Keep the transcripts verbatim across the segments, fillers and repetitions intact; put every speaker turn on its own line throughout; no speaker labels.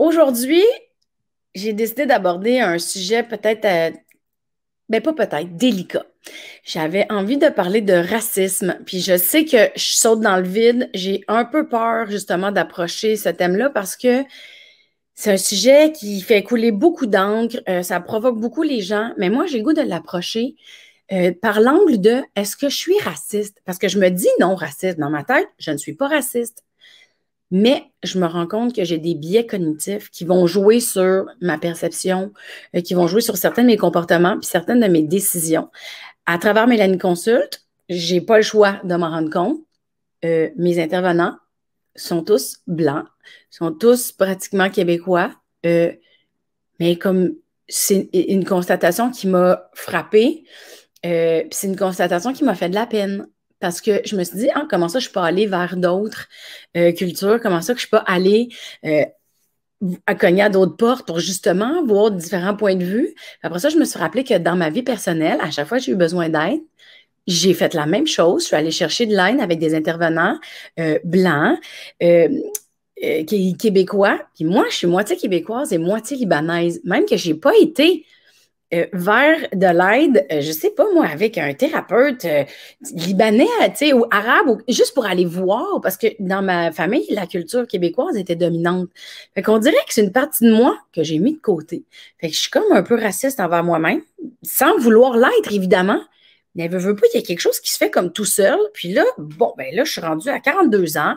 Aujourd'hui, j'ai décidé d'aborder un sujet peut-être, euh, ben pas peut-être, délicat. J'avais envie de parler de racisme, puis je sais que je saute dans le vide. J'ai un peu peur justement d'approcher ce thème-là parce que c'est un sujet qui fait couler beaucoup d'encre, euh, ça provoque beaucoup les gens, mais moi j'ai le goût de l'approcher euh, par l'angle de est-ce que je suis raciste? Parce que je me dis non raciste. Dans ma tête, je ne suis pas raciste. Mais je me rends compte que j'ai des biais cognitifs qui vont jouer sur ma perception, euh, qui vont jouer sur certains de mes comportements puis certaines de mes décisions. À travers Mélanie Consulte, j'ai pas le choix de m'en rendre compte. Euh, mes intervenants sont tous blancs, sont tous pratiquement québécois, euh, mais comme c'est une constatation qui m'a frappée, euh, puis c'est une constatation qui m'a fait de la peine. Parce que je me suis dit, ah, comment ça, je peux aller vers d'autres euh, cultures? Comment ça que je peux aller euh, à cogner à d'autres portes pour justement voir différents points de vue? Après ça, je me suis rappelé que dans ma vie personnelle, à chaque fois que j'ai eu besoin d'aide, j'ai fait la même chose. Je suis allée chercher de l'aide avec des intervenants euh, blancs, euh, euh, québécois. Puis moi, je suis moitié québécoise et moitié libanaise. Même que je n'ai pas été euh, vers de l'aide, euh, je sais pas moi, avec un thérapeute euh, libanais, tu sais, ou arabe, ou, juste pour aller voir, parce que dans ma famille, la culture québécoise était dominante. Fait qu'on dirait que c'est une partie de moi que j'ai mis de côté. Fait que je suis comme un peu raciste envers moi-même, sans vouloir l'être, évidemment. Mais veut, veut pas, il y a quelque chose qui se fait comme tout seul. Puis là, bon, ben là, je suis rendue à quarante-deux ans.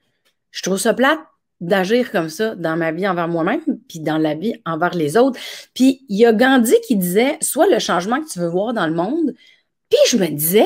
Je trouve ça plate d'agir comme ça dans ma vie envers moi-même, puis dans la vie envers les autres. Puis il y a Gandhi qui disait, soit le changement que tu veux voir dans le monde, puis je me disais,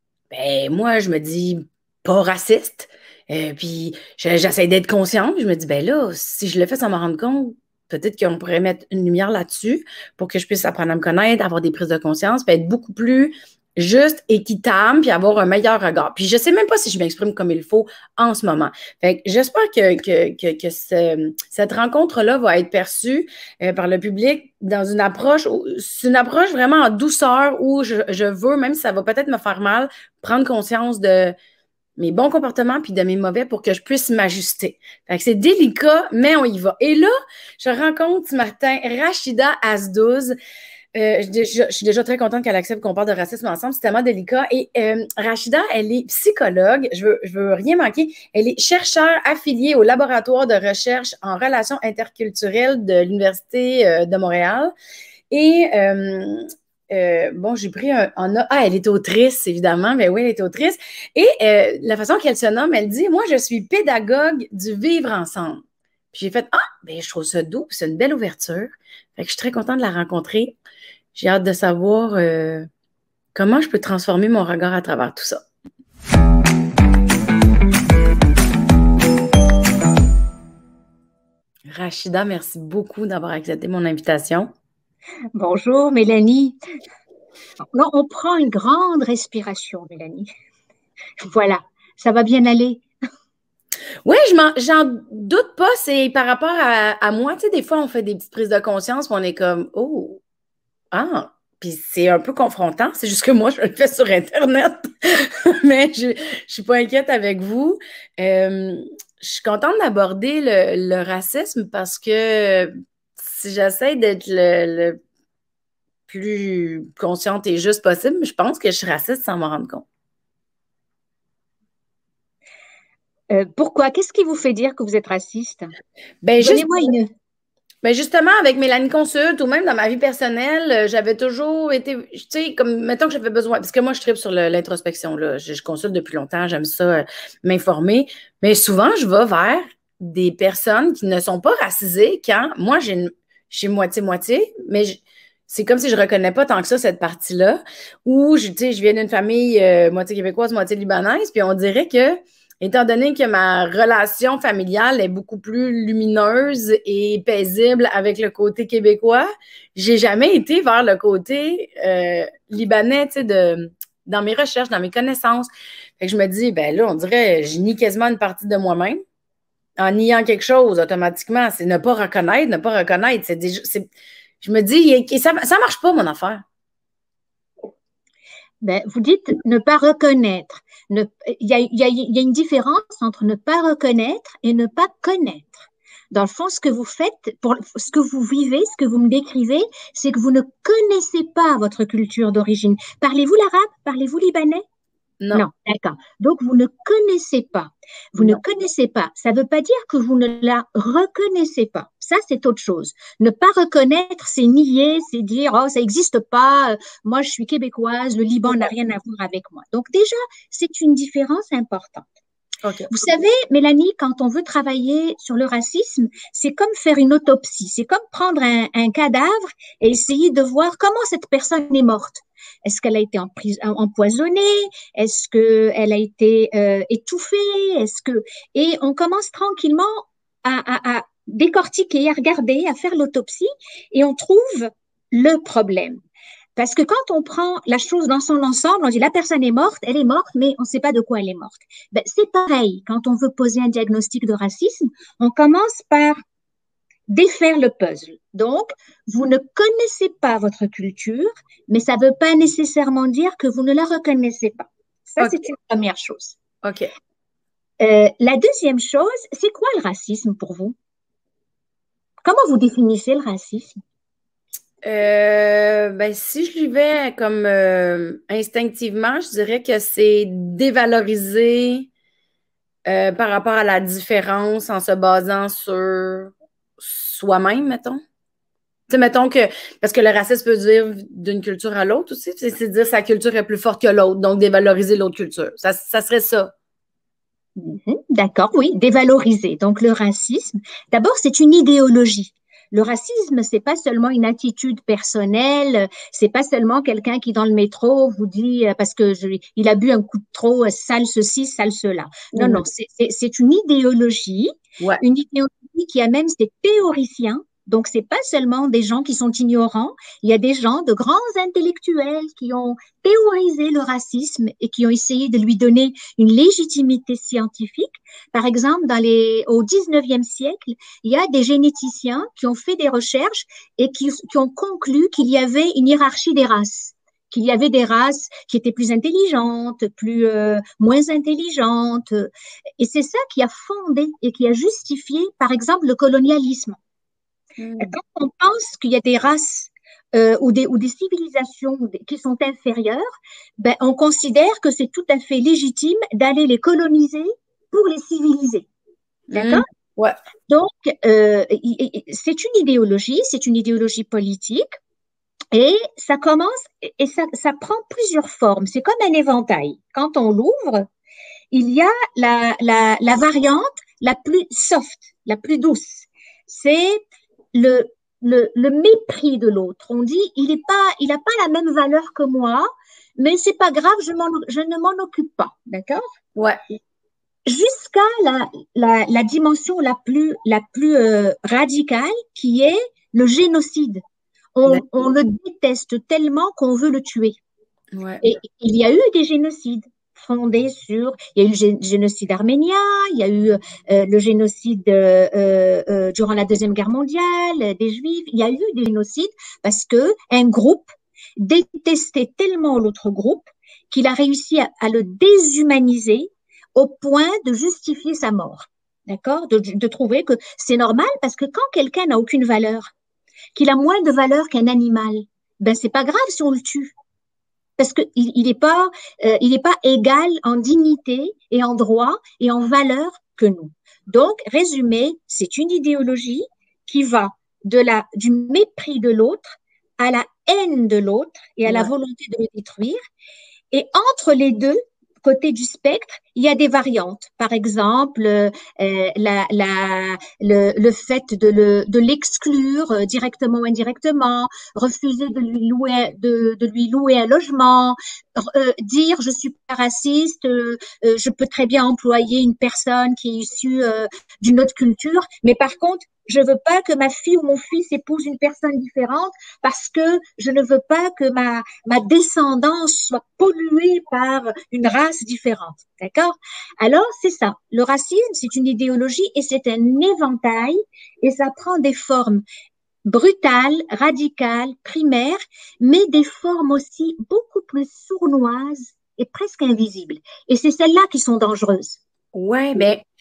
ben moi, je me dis pas raciste, euh, puis j'essaie d'être consciente, puis je me dis, ben là, si je le fais sans m'en rendre compte, peut-être qu'on pourrait mettre une lumière là-dessus pour que je puisse apprendre à me connaître, avoir des prises de conscience, puis être beaucoup plus juste, équitable, puis avoir un meilleur regard. Puis je sais même pas si je m'exprime comme il faut en ce moment. Fait que j'espère que, que, que, que ce, cette rencontre-là va être perçue euh, par le public dans une approche, c'est une approche vraiment en douceur où je, je veux, même si ça va peut-être me faire mal, prendre conscience de mes bons comportements puis de mes mauvais pour que je puisse m'ajuster. Fait que c'est délicat, mais on y va. Et là, je rencontre ce matin Rachida Azdouz. Euh, je, je, je suis déjà très contente qu'elle accepte qu'on parle de racisme ensemble. C'est tellement délicat. Et euh, Rachida, elle est psychologue. Je veux, je veux rien manquer. Elle est chercheure affiliée au laboratoire de recherche en relations interculturelles de l'Université euh, de Montréal. Et euh, euh, bon, j'ai pris un, un, Ah, elle est autrice, évidemment. Ben oui, elle est autrice. Et euh, la façon qu'elle se nomme, elle dit, moi, je suis pédagogue du vivre ensemble. Puis j'ai fait, ah, ben je trouve ça doux, c'est une belle ouverture. Fait que je suis très contente de la rencontrer. J'ai hâte de savoir euh, comment je peux transformer mon regard à travers tout ça. Rachida, merci beaucoup d'avoir accepté mon invitation.
Bonjour Mélanie. Non, on prend une grande respiration, Mélanie. Voilà, ça va bien aller.
Oui, je m'en, j'en doute pas, c'est par rapport à, à moi. Tu sais, des fois, on fait des petites prises de conscience, puis on est comme, oh, ah, puis c'est un peu confrontant. C'est juste que moi, je le fais sur Internet, mais je ne suis pas inquiète avec vous. Euh, je suis contente d'aborder le, le racisme parce que si j'essaie d'être le, le plus consciente et juste possible, je pense que je suis raciste sans m'en rendre compte.
Euh, pourquoi? Qu'est-ce qui vous fait dire que vous êtes raciste?
Ben, juste
Donnez-moi une.
Ben justement, avec Mélanie Consulte ou même dans ma vie personnelle, euh, j'avais toujours été, tu sais, comme, mettons que j'avais besoin, parce que moi, je tripe sur le- l'introspection, là. Je, je consulte depuis longtemps, j'aime ça, euh, m'informer. Mais souvent, je vais vers des personnes qui ne sont pas racisées quand moi, j'ai une- j'ai moitié-moitié, mais je- c'est comme si je reconnais pas tant que ça cette partie-là. Ou, je- tu sais, je viens d'une famille euh, moitié québécoise, moitié libanaise, puis on dirait que étant donné que ma relation familiale est beaucoup plus lumineuse et paisible avec le côté québécois, j'ai jamais été vers le côté euh, libanais, tu sais, de, dans mes recherches, dans mes connaissances. Fait que je me dis, ben là, on dirait, je nie quasiment une partie de moi-même. En niant quelque chose, automatiquement, c'est ne pas reconnaître, ne pas reconnaître. C'est déjà, c'est, je me dis, ça, ça marche pas, mon affaire.
Ben, vous dites ne pas reconnaître. Il y a, y a- y a une différence entre ne pas reconnaître et ne pas connaître. Dans le fond, ce que vous faites, pour ce que vous vivez, ce que vous me décrivez, c'est que vous ne connaissez pas votre culture d'origine. Parlez-vous l'arabe? Parlez-vous libanais?
Non,
Non, d'accord. Donc, vous ne connaissez pas. Vous ne
non.
connaissez pas. Ça ne veut pas dire que vous ne la reconnaissez pas. Ça, c'est autre chose. Ne pas reconnaître, c'est nier, c'est dire, oh, ça n'existe pas. euh, Moi, je suis québécoise. Le Liban n'a rien à voir avec moi. Donc, déjà, c'est une différence importante.
OK.
Vous savez, Mélanie, quand on veut travailler sur le racisme, c'est comme faire une autopsie. C'est comme prendre un, un cadavre et essayer de voir comment cette personne est morte. Est-ce qu'elle a été empris- empoisonnée? Est-ce qu'elle a été euh, étouffée? Est-ce que... Et on commence tranquillement à, à, à décortiquer, à regarder, à faire l'autopsie et on trouve le problème. Parce que quand on prend la chose dans son ensemble, on dit la personne est morte, elle est morte, mais on ne sait pas de quoi elle est morte. Ben, c'est pareil, quand on veut poser un diagnostic de racisme, on commence par défaire le puzzle. Donc, vous ne connaissez pas votre culture, mais ça ne veut pas nécessairement dire que vous ne la reconnaissez pas. Ça,
OK.
c'est une première chose.
OK.
Euh, la deuxième chose, c'est quoi le racisme pour vous? Comment vous définissez le racisme?
Euh, ben, si je vais comme euh, instinctivement, je dirais que c'est dévaloriser euh, par rapport à la différence en se basant sur soi-même, mettons. Tu sais, mettons que, parce que le racisme peut dire d'une culture à l'autre aussi, c'est c'est dire sa culture est plus forte que l'autre, donc dévaloriser l'autre culture. Ça, ça serait ça.
Mhm, d'accord, oui, dévaloriser. Donc le racisme, d'abord, c'est une idéologie. Le racisme, c'est pas seulement une attitude personnelle, c'est pas seulement quelqu'un qui dans le métro vous dit euh, parce que je, il a bu un coup de trop, euh, sale ceci, sale cela. Non,
Mhm.
non, c'est c'est- c'est une idéologie,
Ouais.
une idéologie qui a même ses théoriciens. Donc c'est pas seulement des gens qui sont ignorants, il y a des gens de grands intellectuels qui ont théorisé le racisme et qui ont essayé de lui donner une légitimité scientifique. Par exemple, dans les, au dix-neuvième siècle, il y a des généticiens qui ont fait des recherches et qui, qui ont conclu qu'il y avait une hiérarchie des races, qu'il y avait des races qui étaient plus intelligentes, plus euh, moins intelligentes. Et c'est ça qui a fondé et qui a justifié, par exemple, le colonialisme.
Mhm.
Quand on pense qu'il y a des races euh, ou, des, ou des civilisations qui sont inférieures, ben, on considère que c'est tout à fait légitime d'aller les coloniser pour les civiliser.
Mhm.
D'accord?
Ouais.
Donc, euh, c'est une idéologie, c'est une idéologie politique, et ça commence, et ça, ça prend plusieurs formes. C'est comme un éventail. Quand on l'ouvre, il y a la, la, la variante la plus soft, la plus douce. C'est le, le, le mépris de l'autre. On dit, il est pas, il n'a pas la même valeur que moi, mais c'est pas grave, je, m'en, je ne m'en occupe pas. D'accord?
Ouais.
Jusqu'à la, la, la dimension la plus, la plus euh, radicale qui est le génocide. On, on le déteste tellement qu'on veut le tuer.
Ouais.
Et il y a eu des génocides fondés sur, il y a eu le génocide arménien, il y a eu euh, le génocide euh, euh, durant la Deuxième Guerre mondiale des Juifs, il y a eu des génocides parce que un groupe détestait tellement l'autre groupe qu'il a réussi à, à le déshumaniser au point de justifier sa mort. D'accord? De, de trouver que c'est normal parce que quand quelqu'un n'a aucune valeur, qu'il a moins de valeur qu'un animal, ben c'est pas grave si on le tue parce qu'il il n'est pas, euh, il est pas égal en dignité et en droit et en valeur que nous. Donc, résumé, c'est une idéologie qui va de la, du mépris de l'autre à la haine de l'autre et à la
Ouais.
volonté de le détruire. Et entre les deux, côté du spectre, il y a des variantes. Par exemple, euh, la, la, le, le fait de, le, de l'exclure euh, directement ou indirectement, refuser de lui louer, de, de lui louer un logement, euh, dire je suis pas raciste, euh, euh, je peux très bien employer une personne qui est issue euh, d'une autre culture, mais par contre, je veux pas que ma fille ou mon fils épouse une personne différente parce que je ne veux pas que ma, ma descendance soit polluée par une race différente. D'accord? Alors, c'est ça. Le racisme, c'est une idéologie et c'est un éventail et ça prend des formes brutales, radicales, primaires, mais des formes aussi beaucoup plus sournoises et presque invisibles. Et c'est celles-là qui sont dangereuses.
Ouais, ben,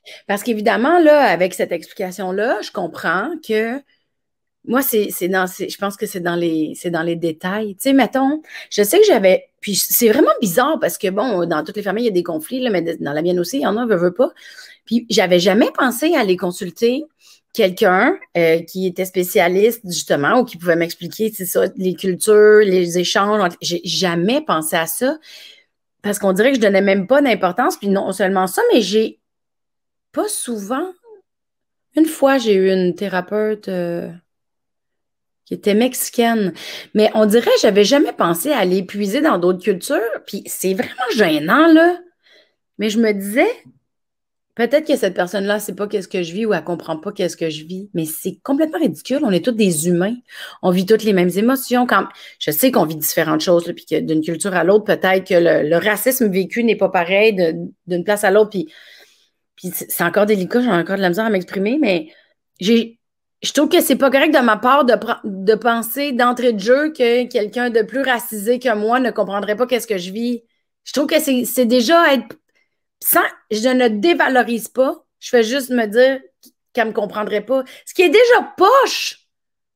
Parce qu'évidemment, là, avec cette explication-là, je comprends que moi, c'est, c'est dans, c'est- je pense que c'est dans les, c'est dans les détails. Tu sais, mettons, je sais que j'avais, puis c'est vraiment bizarre parce que bon, dans toutes les familles, il y a des conflits, là, mais dans la mienne aussi, il y en a, veut, veut pas. Puis j'avais jamais pensé à aller consulter quelqu'un euh, qui était spécialiste, justement, ou qui pouvait m'expliquer, c'est ça, les cultures, les échanges. entre- J'ai jamais pensé à ça parce qu'on dirait que je donnais même pas d'importance. Puis non seulement ça, mais j'ai pas souvent. Une fois, j'ai eu une thérapeute. euh, qui était mexicaine. Mais on dirait que j'avais jamais pensé à aller puiser dans d'autres cultures. Puis c'est vraiment gênant, là. Mais je me disais, peut-être que cette personne-là, sait pas qu'est-ce que je vis ou elle comprend pas qu'est-ce que je vis. Mais c'est complètement ridicule. On est tous des humains. On vit toutes les mêmes émotions. Quand... Je sais qu'on vit différentes choses, là, puis que d'une culture à l'autre, peut-être que le, le racisme vécu n'est pas pareil de- d'une place à l'autre. Puis, puis c'est c'est encore délicat, j'ai encore de la misère à m'exprimer, mais j'ai je trouve que c'est pas correct de ma part de, pre- de penser d'entrée de jeu que quelqu'un de plus racisé que moi ne comprendrait pas qu'est-ce que je vis. Je trouve que c'est c'est déjà être sans, je ne dévalorise pas. Je fais juste me dire qu'elle me comprendrait pas. Ce qui est déjà poche.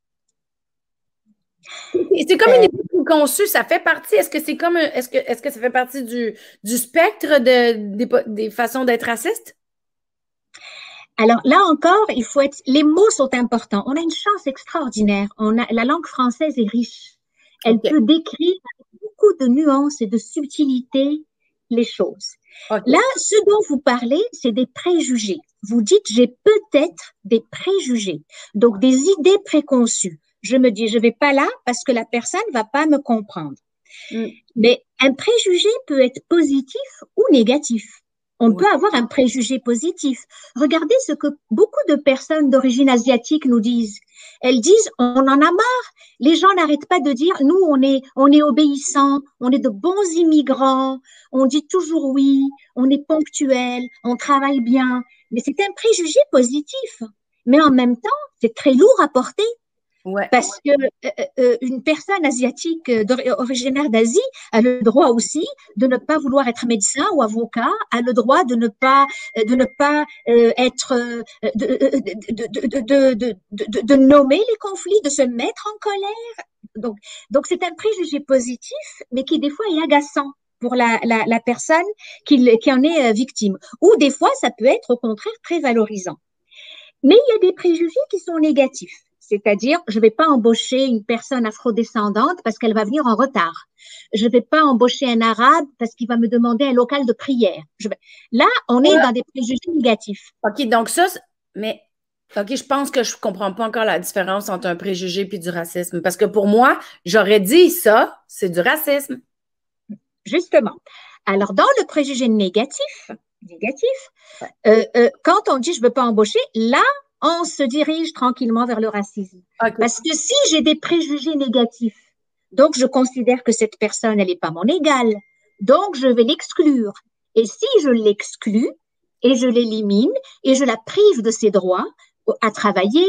C'est c'est comme une
Euh,
idée conçue, ça fait partie. Est-ce que c'est comme un- est-ce que est-ce que ça fait partie du, du spectre de, des, po- des façons d'être raciste?
alors là encore, il faut être, les mots sont importants. On a une chance extraordinaire. On a, la langue française est riche. Elle
OK.
peut décrire avec beaucoup de nuances et de subtilité les choses. Là,
OK.
ce dont vous parlez, c'est des préjugés. Vous dites, j'ai peut-être des préjugés, donc des idées préconçues. Je me dis, je vais pas là parce que la personne va pas me comprendre.
Mm.
Mais un préjugé peut être positif ou négatif. On
Ouais.
peut avoir un préjugé positif. Regardez ce que beaucoup de personnes d'origine asiatique nous disent. Elles disent, on en a marre. Les gens n'arrêtent pas de dire, nous, on est, on est obéissants, on est de bons immigrants, on dit toujours oui, on est ponctuel, on travaille bien. Mais c'est un préjugé positif. Mais en même temps, c'est très lourd à porter
Ouais.
parce que euh, euh, une personne asiatique euh, originaire d'Asie a le droit aussi de ne pas vouloir être médecin ou avocat, a le droit de ne pas euh, de ne pas euh, être euh, de, de, de, de, de, de, de nommer les conflits, de se mettre en colère. Donc donc c'est un préjugé positif, mais qui des fois est agaçant pour la, la, la personne qui, qui en est victime. Ou des fois, ça peut être au contraire très valorisant. Mais il y a des préjugés qui sont négatifs. C'est-à-dire, je ne vais pas embaucher une personne afrodescendante parce qu'elle va venir en retard. Je ne vais pas embaucher un arabe parce qu'il va me demander un local de prière. Je vais... Là, on est dans des préjugés négatifs.
OK, donc ça, c'est- mais OK, je pense que je comprends pas encore la différence entre un préjugé et du racisme. Parce que pour moi, j'aurais dit ça, c'est du racisme.
Justement. Alors, dans le préjugé négatif, négatif,
Ouais.
euh, euh, quand on dit je ne veux pas embaucher, là, on se dirige tranquillement vers le racisme.
OK.
Parce que si j'ai des préjugés négatifs, donc je considère que cette personne, elle n'est pas mon égale, donc je vais l'exclure. Et si je l'exclus et je l'élimine et je la prive de ses droits à travailler,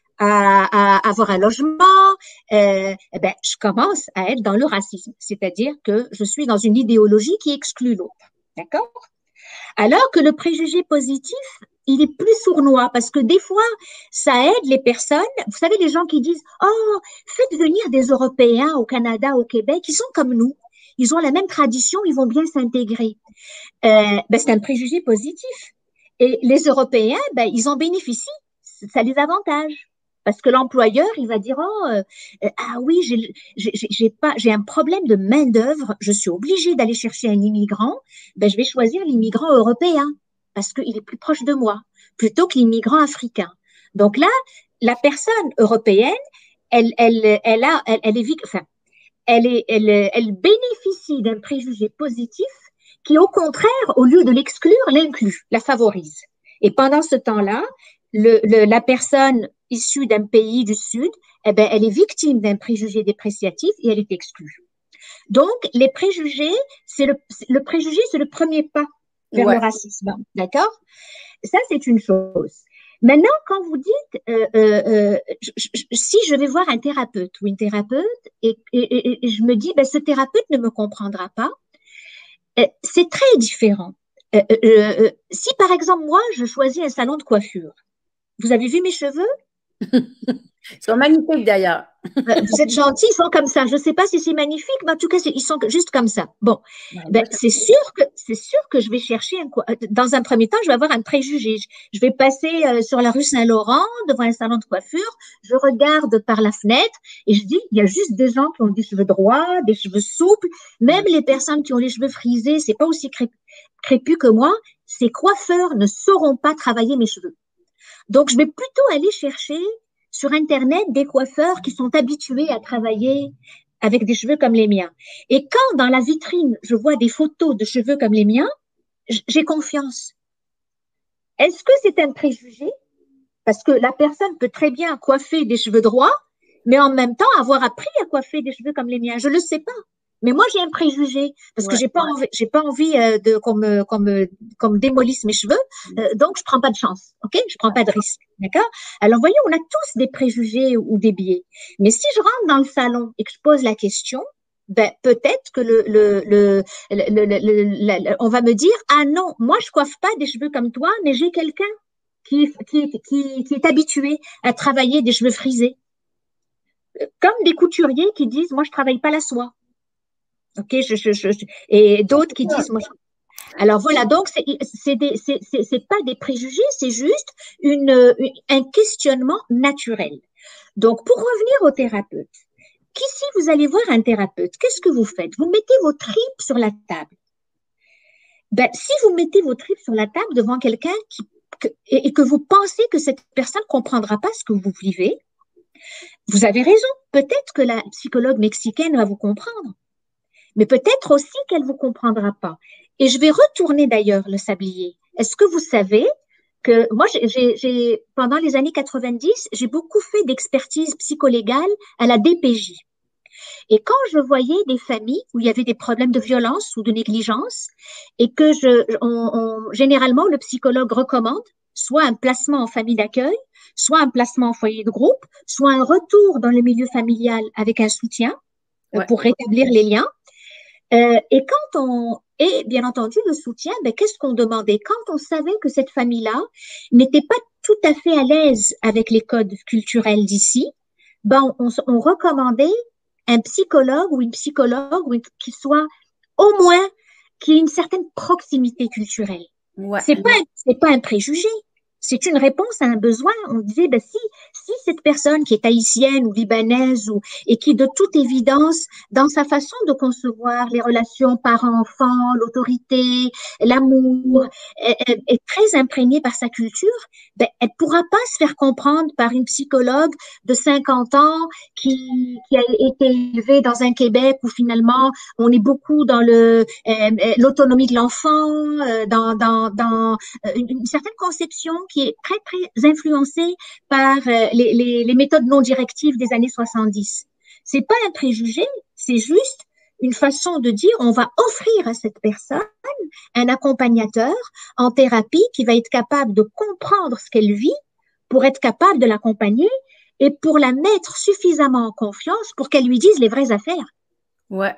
à, à avoir un logement, euh, eh ben, je commence à être dans le racisme. C'est-à-dire que je suis dans une idéologie qui exclut l'autre. D'accord? Alors que le préjugé positif, il est plus sournois parce que des fois, ça aide les personnes. Vous savez, les gens qui disent, oh, faites venir des Européens au Canada, au Québec, ils sont comme nous. Ils ont la même tradition, ils vont bien s'intégrer. Euh, ben, c'est un préjugé positif. Et les Européens, ben, ils en bénéficient. Ça les avantage. Parce que l'employeur, il va dire, oh, euh, ah oui, j'ai, j'ai, j'ai pas, j'ai un problème de main-d'œuvre, je suis obligé d'aller chercher un immigrant, ben, je vais choisir l'immigrant européen parce qu'il est plus proche de moi, plutôt que l'immigrant africain. Donc là, la personne européenne, elle, elle, elle a, elle, elle est, enfin, elle est, elle, elle bénéficie d'un préjugé positif qui, au contraire, au lieu de l'exclure, l'inclut, la favorise. Et pendant ce temps-là, le, le, la personne issue d'un pays du Sud, eh ben, elle est victime d'un préjugé dépréciatif et elle est exclue. Donc, les préjugés, c'est le, le préjugé, c'est le premier pas vers le
Ouais.
racisme. D'accord? Ça, c'est une chose. Maintenant, quand vous dites, euh, euh, je, je, si je vais voir un thérapeute ou une thérapeute et, et, et je me dis, ben, ce thérapeute ne me comprendra pas, c'est très différent. Euh, euh, euh, si par exemple moi je choisis un salon de coiffure, vous avez vu mes cheveux?
Ils sont magnifiques d'ailleurs.
Euh, Vous êtes gentils, ils sont comme ça. Je ne sais pas si c'est magnifique, mais en tout cas, c'est- ils sont juste comme ça. Bon,
Ouais,
ben,
moi, je-
c'est sûr que c'est sûr que je vais chercher un, co- euh, dans un premier temps, je vais avoir un préjugé. Je, je vais passer euh, sur la rue Saint-Laurent devant un salon de coiffure. Je regarde par la fenêtre et je dis, il y a juste des gens qui ont des cheveux droits, des cheveux souples. Même les personnes qui ont les cheveux frisés, c'est pas aussi cré- crépus que moi. Ces coiffeurs ne sauront pas travailler mes cheveux. Donc, je vais plutôt aller chercher sur Internet des coiffeurs qui sont habitués à travailler avec des cheveux comme les miens. Et quand dans la vitrine, je vois des photos de cheveux comme les miens, j'ai confiance. Est-ce que c'est un préjugé? Parce que la personne peut très bien coiffer des cheveux droits, mais en même temps avoir appris à coiffer des cheveux comme les miens. Je ne le sais pas. Mais moi, j'ai un préjugé parce que
Ouais.
j'ai pas envie, j'ai pas envie euh, de qu'on me, qu'on me, qu'on me démolisse mes cheveux. Euh, donc, je prends pas de chance. OK? Je prends pas de risque. D'accord? Alors, voyez, on a tous des préjugés ou des biais. Mais si je rentre dans le salon et que je pose la question, ben, peut-être que le, le, le, le, le, le- le- on va me dire, ah non, moi, je coiffe pas des cheveux comme toi, mais j'ai quelqu'un qui, qui, qui, qui est habitué à travailler des cheveux frisés. Comme des couturiers qui disent, moi, je travaille pas la soie. OK, je, je, je, et d'autres qui disent, moi, je... Alors voilà, donc c'est c'est des c'est c'est c'est pas des préjugés, c'est juste une, une un questionnement naturel. Donc pour revenir au thérapeute, qui si vous allez voir un thérapeute, qu'est-ce que vous faites? Vous mettez vos tripes sur la table. Ben si vous mettez vos tripes sur la table devant quelqu'un qui que, et, et que vous pensez que cette personne comprendra pas ce que vous vivez, vous avez raison. Peut-être que la psychologue mexicaine va vous comprendre, mais peut-être aussi qu'elle vous comprendra pas. Et je vais retourner d'ailleurs le sablier. Est-ce que vous savez que moi, j'ai, j'ai, pendant les années quatre-vingt-dix, j'ai beaucoup fait d'expertise psycholégale à la D P J. Et quand je voyais des familles où il y avait des problèmes de violence ou de négligence, et que je, on, on, généralement le psychologue recommande soit un placement en famille d'accueil, soit un placement en foyer de groupe, soit un retour dans le milieu familial avec un soutien euh,
Ouais.
pour rétablir les liens. Euh, et quand on, et bien entendu, le soutien, ben, qu'est-ce qu'on demandait? Quand on savait que cette famille-là n'était pas tout à fait à l'aise avec les codes culturels d'ici, ben, on, on recommandait un psychologue ou une psychologue ou une- qui soit au moins, qui ait une certaine proximité culturelle.
Ouais.
C'est pas, un- c'est pas un préjugé. C'est une réponse à un besoin. On disait, ben, si, si cette personne qui est haïtienne ou libanaise ou, et qui, de toute évidence, dans sa façon de concevoir les relations parents-enfants, l'autorité, l'amour, est, est, est très imprégnée par sa culture, ben, elle ne pourra pas se faire comprendre par une psychologue de cinquante ans qui, qui a été élevée dans un Québec où finalement on est beaucoup dans le euh, l'autonomie de l'enfant, euh, dans, dans, dans une, une certaine conception qui est très, très influencée par euh, les, les, les méthodes non directives des années soixante-dix. C'est pas un préjugé, c'est juste une façon de dire on va offrir à cette personne un accompagnateur en thérapie qui va être capable de comprendre ce qu'elle vit pour être capable de l'accompagner et pour la mettre suffisamment en confiance pour qu'elle lui dise les vraies affaires.
Ouais.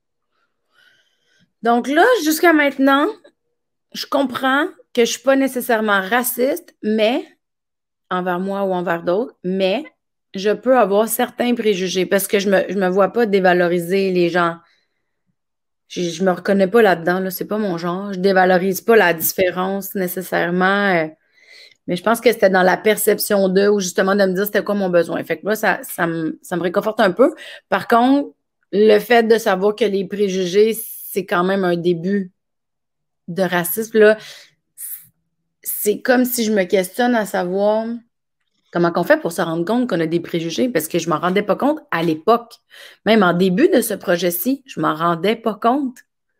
Donc là, jusqu'à maintenant, je comprends que je suis pas nécessairement raciste, mais envers moi ou envers d'autres, mais je peux avoir certains préjugés parce que je me, je me vois pas dévaloriser les gens. Je, je me reconnais pas là-dedans, là, c'est pas mon genre. Je dévalorise pas la différence nécessairement, euh, mais je pense que c'était dans la perception d'eux ou justement de me dire c'était quoi mon besoin. Fait que là, ça, ça me, ça me réconforte un peu. Par contre, le fait de savoir que les préjugés, c'est quand même un début de racisme, là, c'est comme si je me questionne à savoir comment on fait pour se rendre compte qu'on a des préjugés, parce que je m'en rendais pas compte à l'époque. Même en début de ce projet-ci, je m'en rendais pas compte.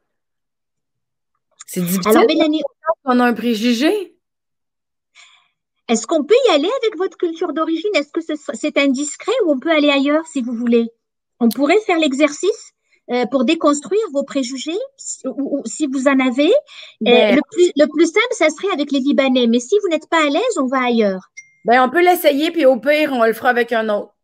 C'est difficile
Alors, Mélanie,
qu'on a un préjugé.
est-ce qu'on peut y aller avec votre culture d'origine? Est-ce que c'est indiscret ou on peut aller ailleurs si vous voulez? On pourrait faire l'exercice euh, pour déconstruire vos préjugés, si, ou, ou, si vous en avez. Euh,
Ben,
le, plus, le plus simple, ça serait avec les Libanais. Mais si vous n'êtes pas à l'aise, on va ailleurs.
ben, on peut l'essayer, puis au pire, on le fera avec un autre.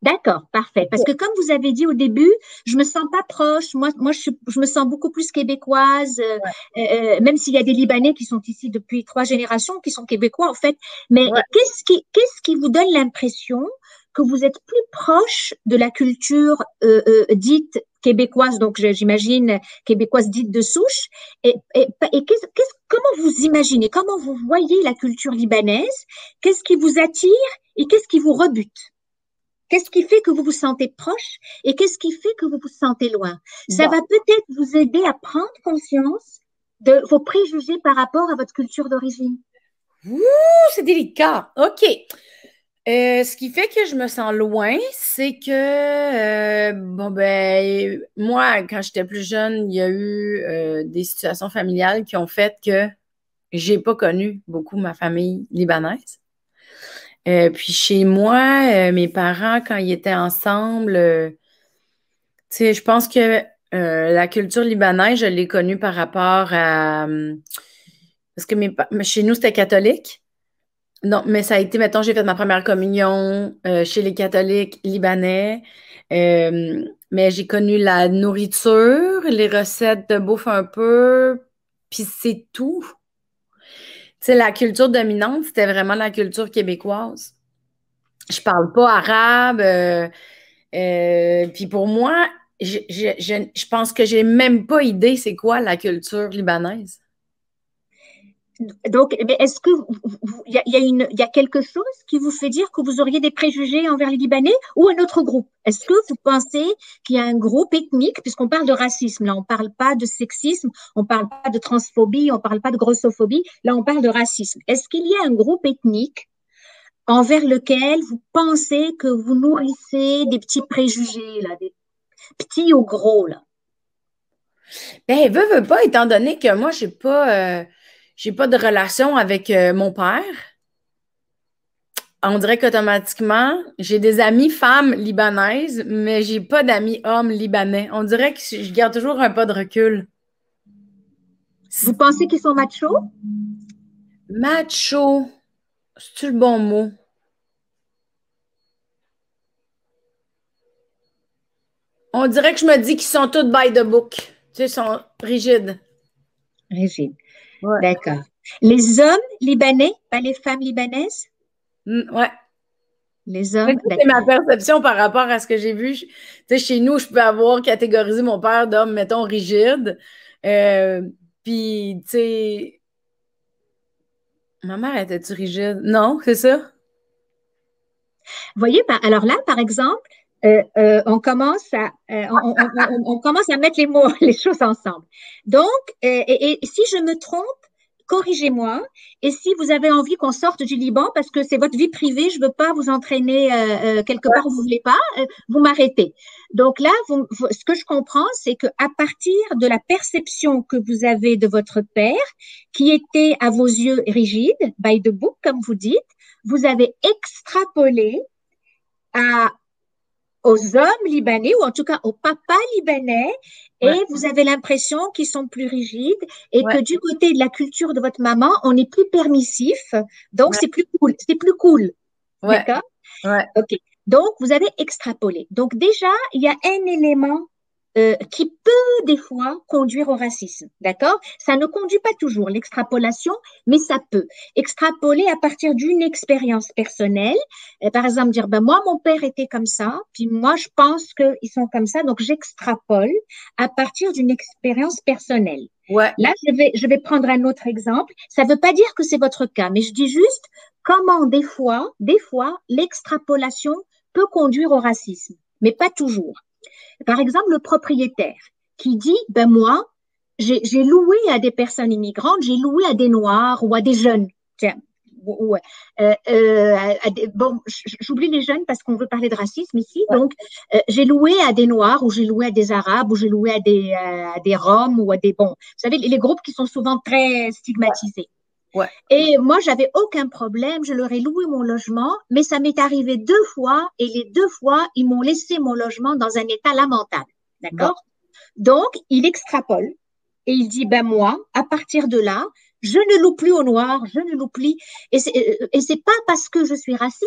D'accord, parfait. Parce que comme vous avez dit au début, je me sens pas proche. Moi, moi, je, suis- je me sens beaucoup plus québécoise, euh,
Ouais.
euh, même s'il y a des Libanais qui sont ici depuis trois générations, qui sont québécois en fait. Mais
Ouais.
qu'est-ce qui, qu'est-ce qui vous donne l'impression que vous êtes plus proche de la culture euh, euh, dite québécoise, donc je- j'imagine québécoise dite de souche, et, et, et qu'est-ce, qu'est-ce- comment vous imaginez, comment vous voyez la culture libanaise, qu'est-ce qui vous attire et qu'est-ce qui vous rebute? Qu'est-ce qui fait que vous vous sentez proche et qu'est-ce qui fait que vous vous sentez loin? Ça
Bon.
va peut-être vous aider à prendre conscience de vos préjugés par rapport à votre culture d'origine.
Ouh, c'est délicat. OK. Euh, ce qui fait que je me sens loin, c'est que, euh, bon, ben, moi, quand j'étais plus jeune, il y a eu euh, des situations familiales qui ont fait que j'ai pas connu beaucoup ma famille libanaise. Euh, puis chez moi, euh, mes parents, quand ils étaient ensemble, euh, tu sais, je pense que euh, la culture libanaise, je l'ai connue par rapport à... euh, parce que mes, pa- chez nous, c'était catholique. Non, mais ça a été, mettons, j'ai fait ma première communion euh, chez les catholiques libanais. Euh, mais j'ai connu la nourriture, les recettes de bouffe un peu, puis c'est tout. Tu sais, la culture dominante, c'était vraiment la culture québécoise. Je parle pas arabe. euh, euh, puis pour moi, je, je, je, je pense que j'ai même pas idée c'est quoi la culture libanaise.
Donc, mais est-ce que vous- vous- il y a, il y a une, il y a quelque chose qui vous fait dire que vous auriez des préjugés envers les Libanais ou un autre groupe? Est-ce que vous pensez qu'il y a un groupe ethnique, puisqu'on parle de racisme, là, on parle pas de sexisme, on parle pas de transphobie, on parle pas de grossophobie, là, on parle de racisme. Est-ce qu'il y a un groupe ethnique envers lequel vous pensez que vous nourrissez des petits préjugés, là, des petits ou gros, là?
Ben, veut, veut pas, étant donné que moi, j'ai pas, euh, j'ai pas de relation avec euh, mon père. On dirait qu'automatiquement, j'ai des amis femmes libanaises, mais j'ai pas d'amis hommes libanais. On dirait que je garde toujours un pas de recul.
Vous pensez qu'ils sont machos?
Macho, c'est-tu le bon mot? On dirait que je me dis qu'ils sont tous by the book. Tu sais, ils sont rigides.
Régine.
Ouais.
D'accord. Les hommes libanais, pas les femmes libanaises?
Mm, ouais.
Les
Mais
hommes,
ça, c'est
d'accord.
ma perception par rapport à ce que j'ai vu. Je- Tu sais, chez nous, je peux avoir catégorisé mon père d'homme, mettons, rigide. Euh, Puis, tu sais, ma mère était-tu rigide? Non, c'est ça?
Vous voyez, par- alors là, par exemple, euh, euh, on commence à, euh, on, on- on- on commence à mettre les mots, les choses ensemble. Donc, euh, et, et si je me trompe, corrigez-moi. Et si vous avez envie qu'on sorte du Liban, parce que c'est votre vie privée, je ne veux pas vous entraîner euh, euh, quelque part où vous ne voulez pas, euh, vous m'arrêtez. Donc là, vous- vous- ce que je comprends, c'est que à partir de la perception que vous avez de votre père, qui était à vos yeux rigide, by the book, comme vous dites, vous avez extrapolé à, aux hommes libanais, ou en tout cas aux papas libanais,
Ouais,
et vous avez l'impression qu'ils sont plus rigides et
ouais,
que du côté de la culture de votre maman, on est plus permissif, donc
ouais,
c'est plus cool, c'est plus cool.
ouais,
D'accord?
ouais.
OK. Donc, vous avez extrapolé. Donc, déjà, il y a un élément euh, qui peut des fois conduire au racisme. D'accord? Ça ne conduit pas toujours l'extrapolation, mais ça peut. Extrapoler à partir d'une expérience personnelle. Euh, par exemple, dire, ben, moi, mon père était comme ça, puis moi, je pense qu'ils sont comme ça, donc j'extrapole à partir d'une expérience personnelle.
Ouais.
Là, je vais, je vais prendre un autre exemple. Ça ne veut pas dire que c'est votre cas, mais je dis juste comment des fois, des fois, l'extrapolation peut conduire au racisme, mais pas toujours. Par exemple, le propriétaire qui dit, ben moi, j'ai j'ai loué à des personnes immigrantes, j'ai loué à des Noirs ou à des jeunes. Tiens, ou- ou, euh, euh, à des- bon, j- j'oublie les jeunes parce qu'on veut parler de racisme ici.
Ouais,
Donc, euh, j'ai loué à des Noirs ou j'ai loué à des Arabes ou j'ai loué à des, euh, à des Roms ou à des, bon, vous savez, les les groupes qui sont souvent très stigmatisés.
ouais,
Et moi, j'avais aucun problème, je leur ai loué mon logement, mais ça m'est arrivé deux fois et les deux fois, ils m'ont laissé mon logement dans un état lamentable.
bon,
D'accord? Donc, il extrapole et il dit, ben moi, à partir de là, je ne loue plus au noir, je ne loue plus. Et c'est, et c'est pas parce que je suis raciste,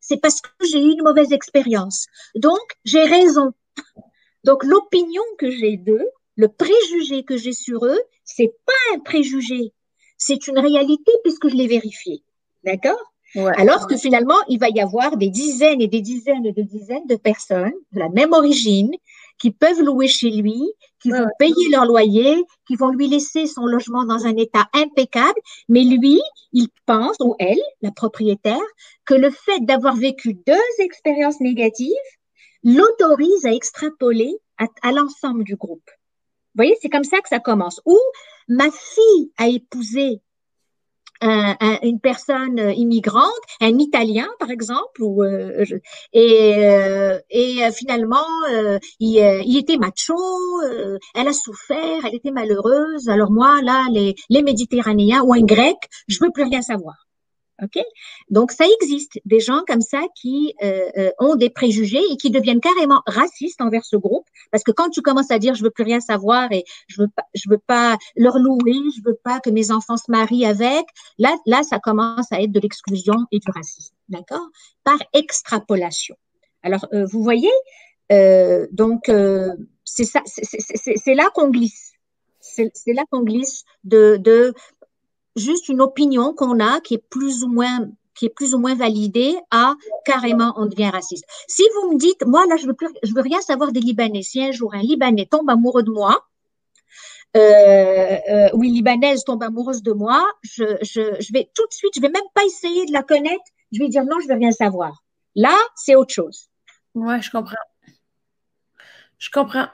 c'est parce que j'ai eu une mauvaise expérience. Donc, j'ai raison. Donc, l'opinion que j'ai d'eux, le préjugé que j'ai sur eux, c'est pas un préjugé, c'est une réalité puisque je l'ai vérifié. D'accord?
Ouais.
Alors que finalement, il va y avoir des dizaines et des dizaines et des dizaines de personnes de la même origine qui peuvent louer chez lui, qui
Ouais,
vont
ouais.
payer leur loyer, qui vont lui laisser son logement dans un état impeccable, mais lui, il pense, ou elle, la propriétaire, que le fait d'avoir vécu deux expériences négatives l'autorise à extrapoler à, à l'ensemble du groupe. Vous voyez, c'est comme ça que ça commence. Ou ma fille a épousé un, un, une personne immigrante, un Italien par exemple, ou, euh, je, et, euh, et euh, finalement euh, il, euh, il était macho, euh, elle a souffert, elle était malheureuse. Alors moi là, les, les Méditerranéens ou un Grec, je veux plus rien savoir. Ok, donc ça existe des gens comme ça qui euh, euh, ont des préjugés et qui deviennent carrément racistes envers ce groupe parce que quand tu commences à dire je veux plus rien savoir et je veux pas je veux pas leur louer, je veux pas que mes enfants se marient avec, là là ça commence à être de l'exclusion et du racisme, d'accord, par extrapolation. Alors euh, vous voyez, euh, donc euh, c'est ça, c'est c'est c'est là qu'on glisse, c'est c'est là qu'on glisse de de juste une opinion qu'on a qui est plus ou moins qui est plus ou moins validée à carrément on devient raciste. Si vous me dites, moi là je veux plus, je veux rien savoir des Libanais. Si un jour un Libanais tombe amoureux de moi, euh, euh, ou une Libanaise tombe amoureuse de moi, je, je, je vais tout de suite, je vais même pas essayer de la connaître. Je vais dire non, je veux rien savoir. Là, c'est autre chose.
Ouais, je comprends. Je comprends.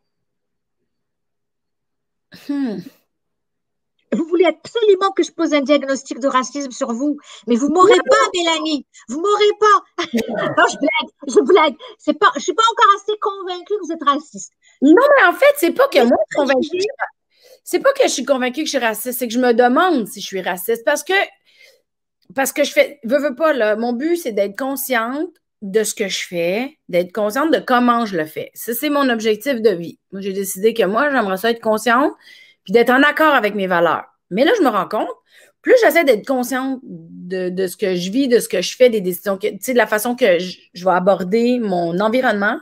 Hmm.
Vous voulez absolument que je pose un diagnostic de racisme sur vous, mais vous m'aurez pas, Mélanie. Vous m'aurez pas. Non, je blague, je blague. C'est pas, je suis pas encore assez convaincue que vous êtes raciste.
Non, mais en fait, c'est pas que
Les
moi, je suis convaincue.
préjugés,
C'est pas que je suis convaincue que je suis raciste, c'est que je me demande si je suis raciste. Parce que, parce que je fais, veux, veux pas, là, mon but, c'est d'être consciente de ce que je fais, d'être consciente de comment je le fais. Ça, c'est mon objectif de vie. Moi, j'ai décidé que moi, j'aimerais ça être consciente puis d'être en accord avec mes valeurs. Mais là, je me rends compte, plus j'essaie d'être consciente de, de ce que je vis, de ce que je fais, des décisions, que, tu sais, de la façon que je, je vais aborder mon environnement,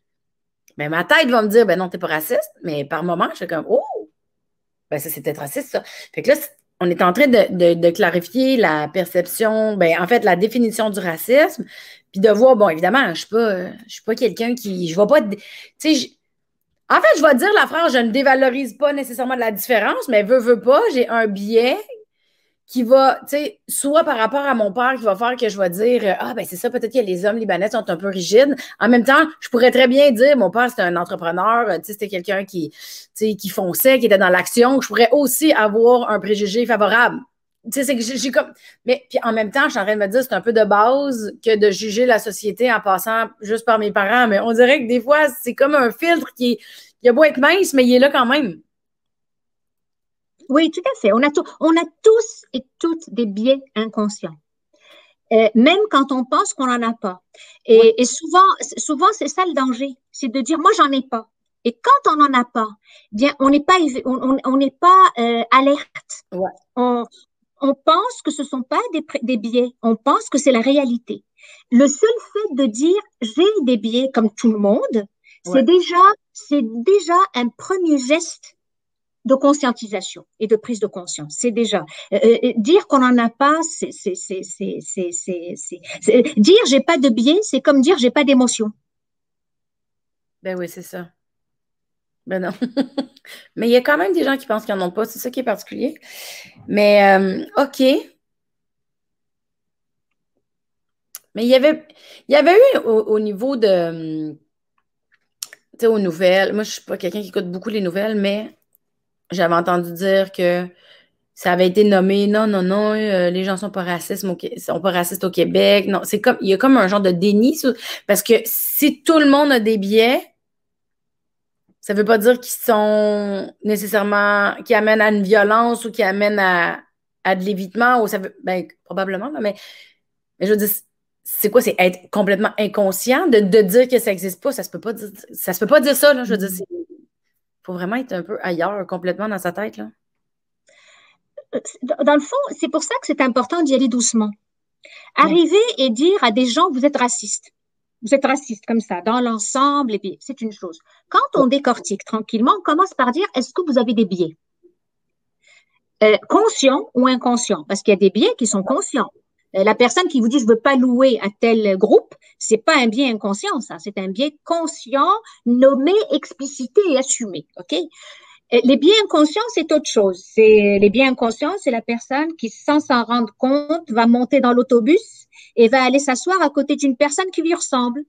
ben, ma tête va me dire, ben non, t'es pas raciste, mais par moment, je suis comme, oh, ben ça, c'est peut-être raciste, ça. Fait que là, on est en train de, de, de clarifier la perception, ben, en fait, la définition du racisme, puis de voir, bon, évidemment, je suis pas, je suis pas quelqu'un qui, je vais pas, tu sais, je- en fait, je vais dire la phrase, je ne dévalorise pas nécessairement la différence, mais veux, veux pas, j'ai un biais qui va, tu sais, soit par rapport à mon père qui va faire que je vais dire, euh, ah, ben c'est ça, peut-être que les hommes libanais sont un peu rigides. En même temps, je pourrais très bien dire, mon père, c'était un entrepreneur, euh, tu sais, c'était quelqu'un qui, tu sais, qui fonçait, qui était dans l'action. Je pourrais aussi avoir un préjugé favorable. Tu sais, c'est que j'ai j'ai comme. Mais puis en même temps, je suis en train de me dire, c'est un peu de base que de juger la société en passant juste par mes parents. Mais on dirait que des fois, c'est comme un filtre qui, qui a beau être mince, mais il est là quand même.
oui, tout à fait. On a, tout, on a tous et toutes des biais inconscients, euh, même quand on pense qu'on n'en a pas.
Ouais.
Et, et souvent, souvent c'est ça le danger, c'est de dire, moi, j'en ai pas. Et quand on n'en a pas, bien, on n'est pas, on, on n'est pas euh, alerte.
Ouais.
On, on pense que ce sont pas des, des biais, on pense que c'est la réalité. Le seul fait de dire j'ai des biais comme tout le monde,
Ouais.
c'est déjà, c'est déjà un premier geste de conscientisation et de prise de conscience. C'est déjà euh, euh, dire qu'on n'en a pas, c'est c'est c'est c'est c'est c'est c'est dire j'ai pas de biais, c'est comme dire j'ai pas d'émotion.
Ben oui, c'est ça. Ben non. Mais il y a quand même des gens qui pensent qu'ils n'en ont pas. C'est ça qui est particulier. Mais euh, OK. Mais il y avait, il y avait eu au, au niveau de, hum, tu sais, aux nouvelles. Moi, je suis pas quelqu'un qui écoute beaucoup les nouvelles, mais j'avais entendu dire que ça avait été nommé, non, non, non, euh, les gens sont pas racistes au, Qué- sont pas racistes au Québec. Non, c'est comme, il y a comme un genre de déni, sur- parce que si tout le monde a des biais, ça veut pas dire qu'ils sont nécessairement, qui amènent à une violence ou qui amènent à, à de l'évitement, ou ça veut, ben, probablement, là, mais, mais je veux dire, c'est quoi? C'est être complètement inconscient de, de dire que ça n'existe pas. Ça se peut pas dire, ça se peut pas dire ça, là. Je veux dire,
Mm.
il faut vraiment être un peu ailleurs, complètement dans sa tête, là.
Dans le fond, c'est pour ça que c'est important d'y aller doucement. Arriver et dire à des gens, vous êtes racistes. Vous êtes raciste comme ça, dans l'ensemble, et puis c'est une chose. Quand on décortique tranquillement, on commence par dire, est-ce que vous avez des biais euh, conscients ou inconscients? Parce qu'il y a des biais qui sont conscients. Euh, la personne qui vous dit, je veux pas louer à tel groupe, c'est pas un biais inconscient, ça. C'est un biais conscient, nommé, explicité et assumé. OK? Les biens inconscients, c'est autre chose. C'est les biens inconscients, c'est la personne qui, sans s'en rendre compte, va monter dans l'autobus et va aller s'asseoir à côté d'une personne qui lui ressemble.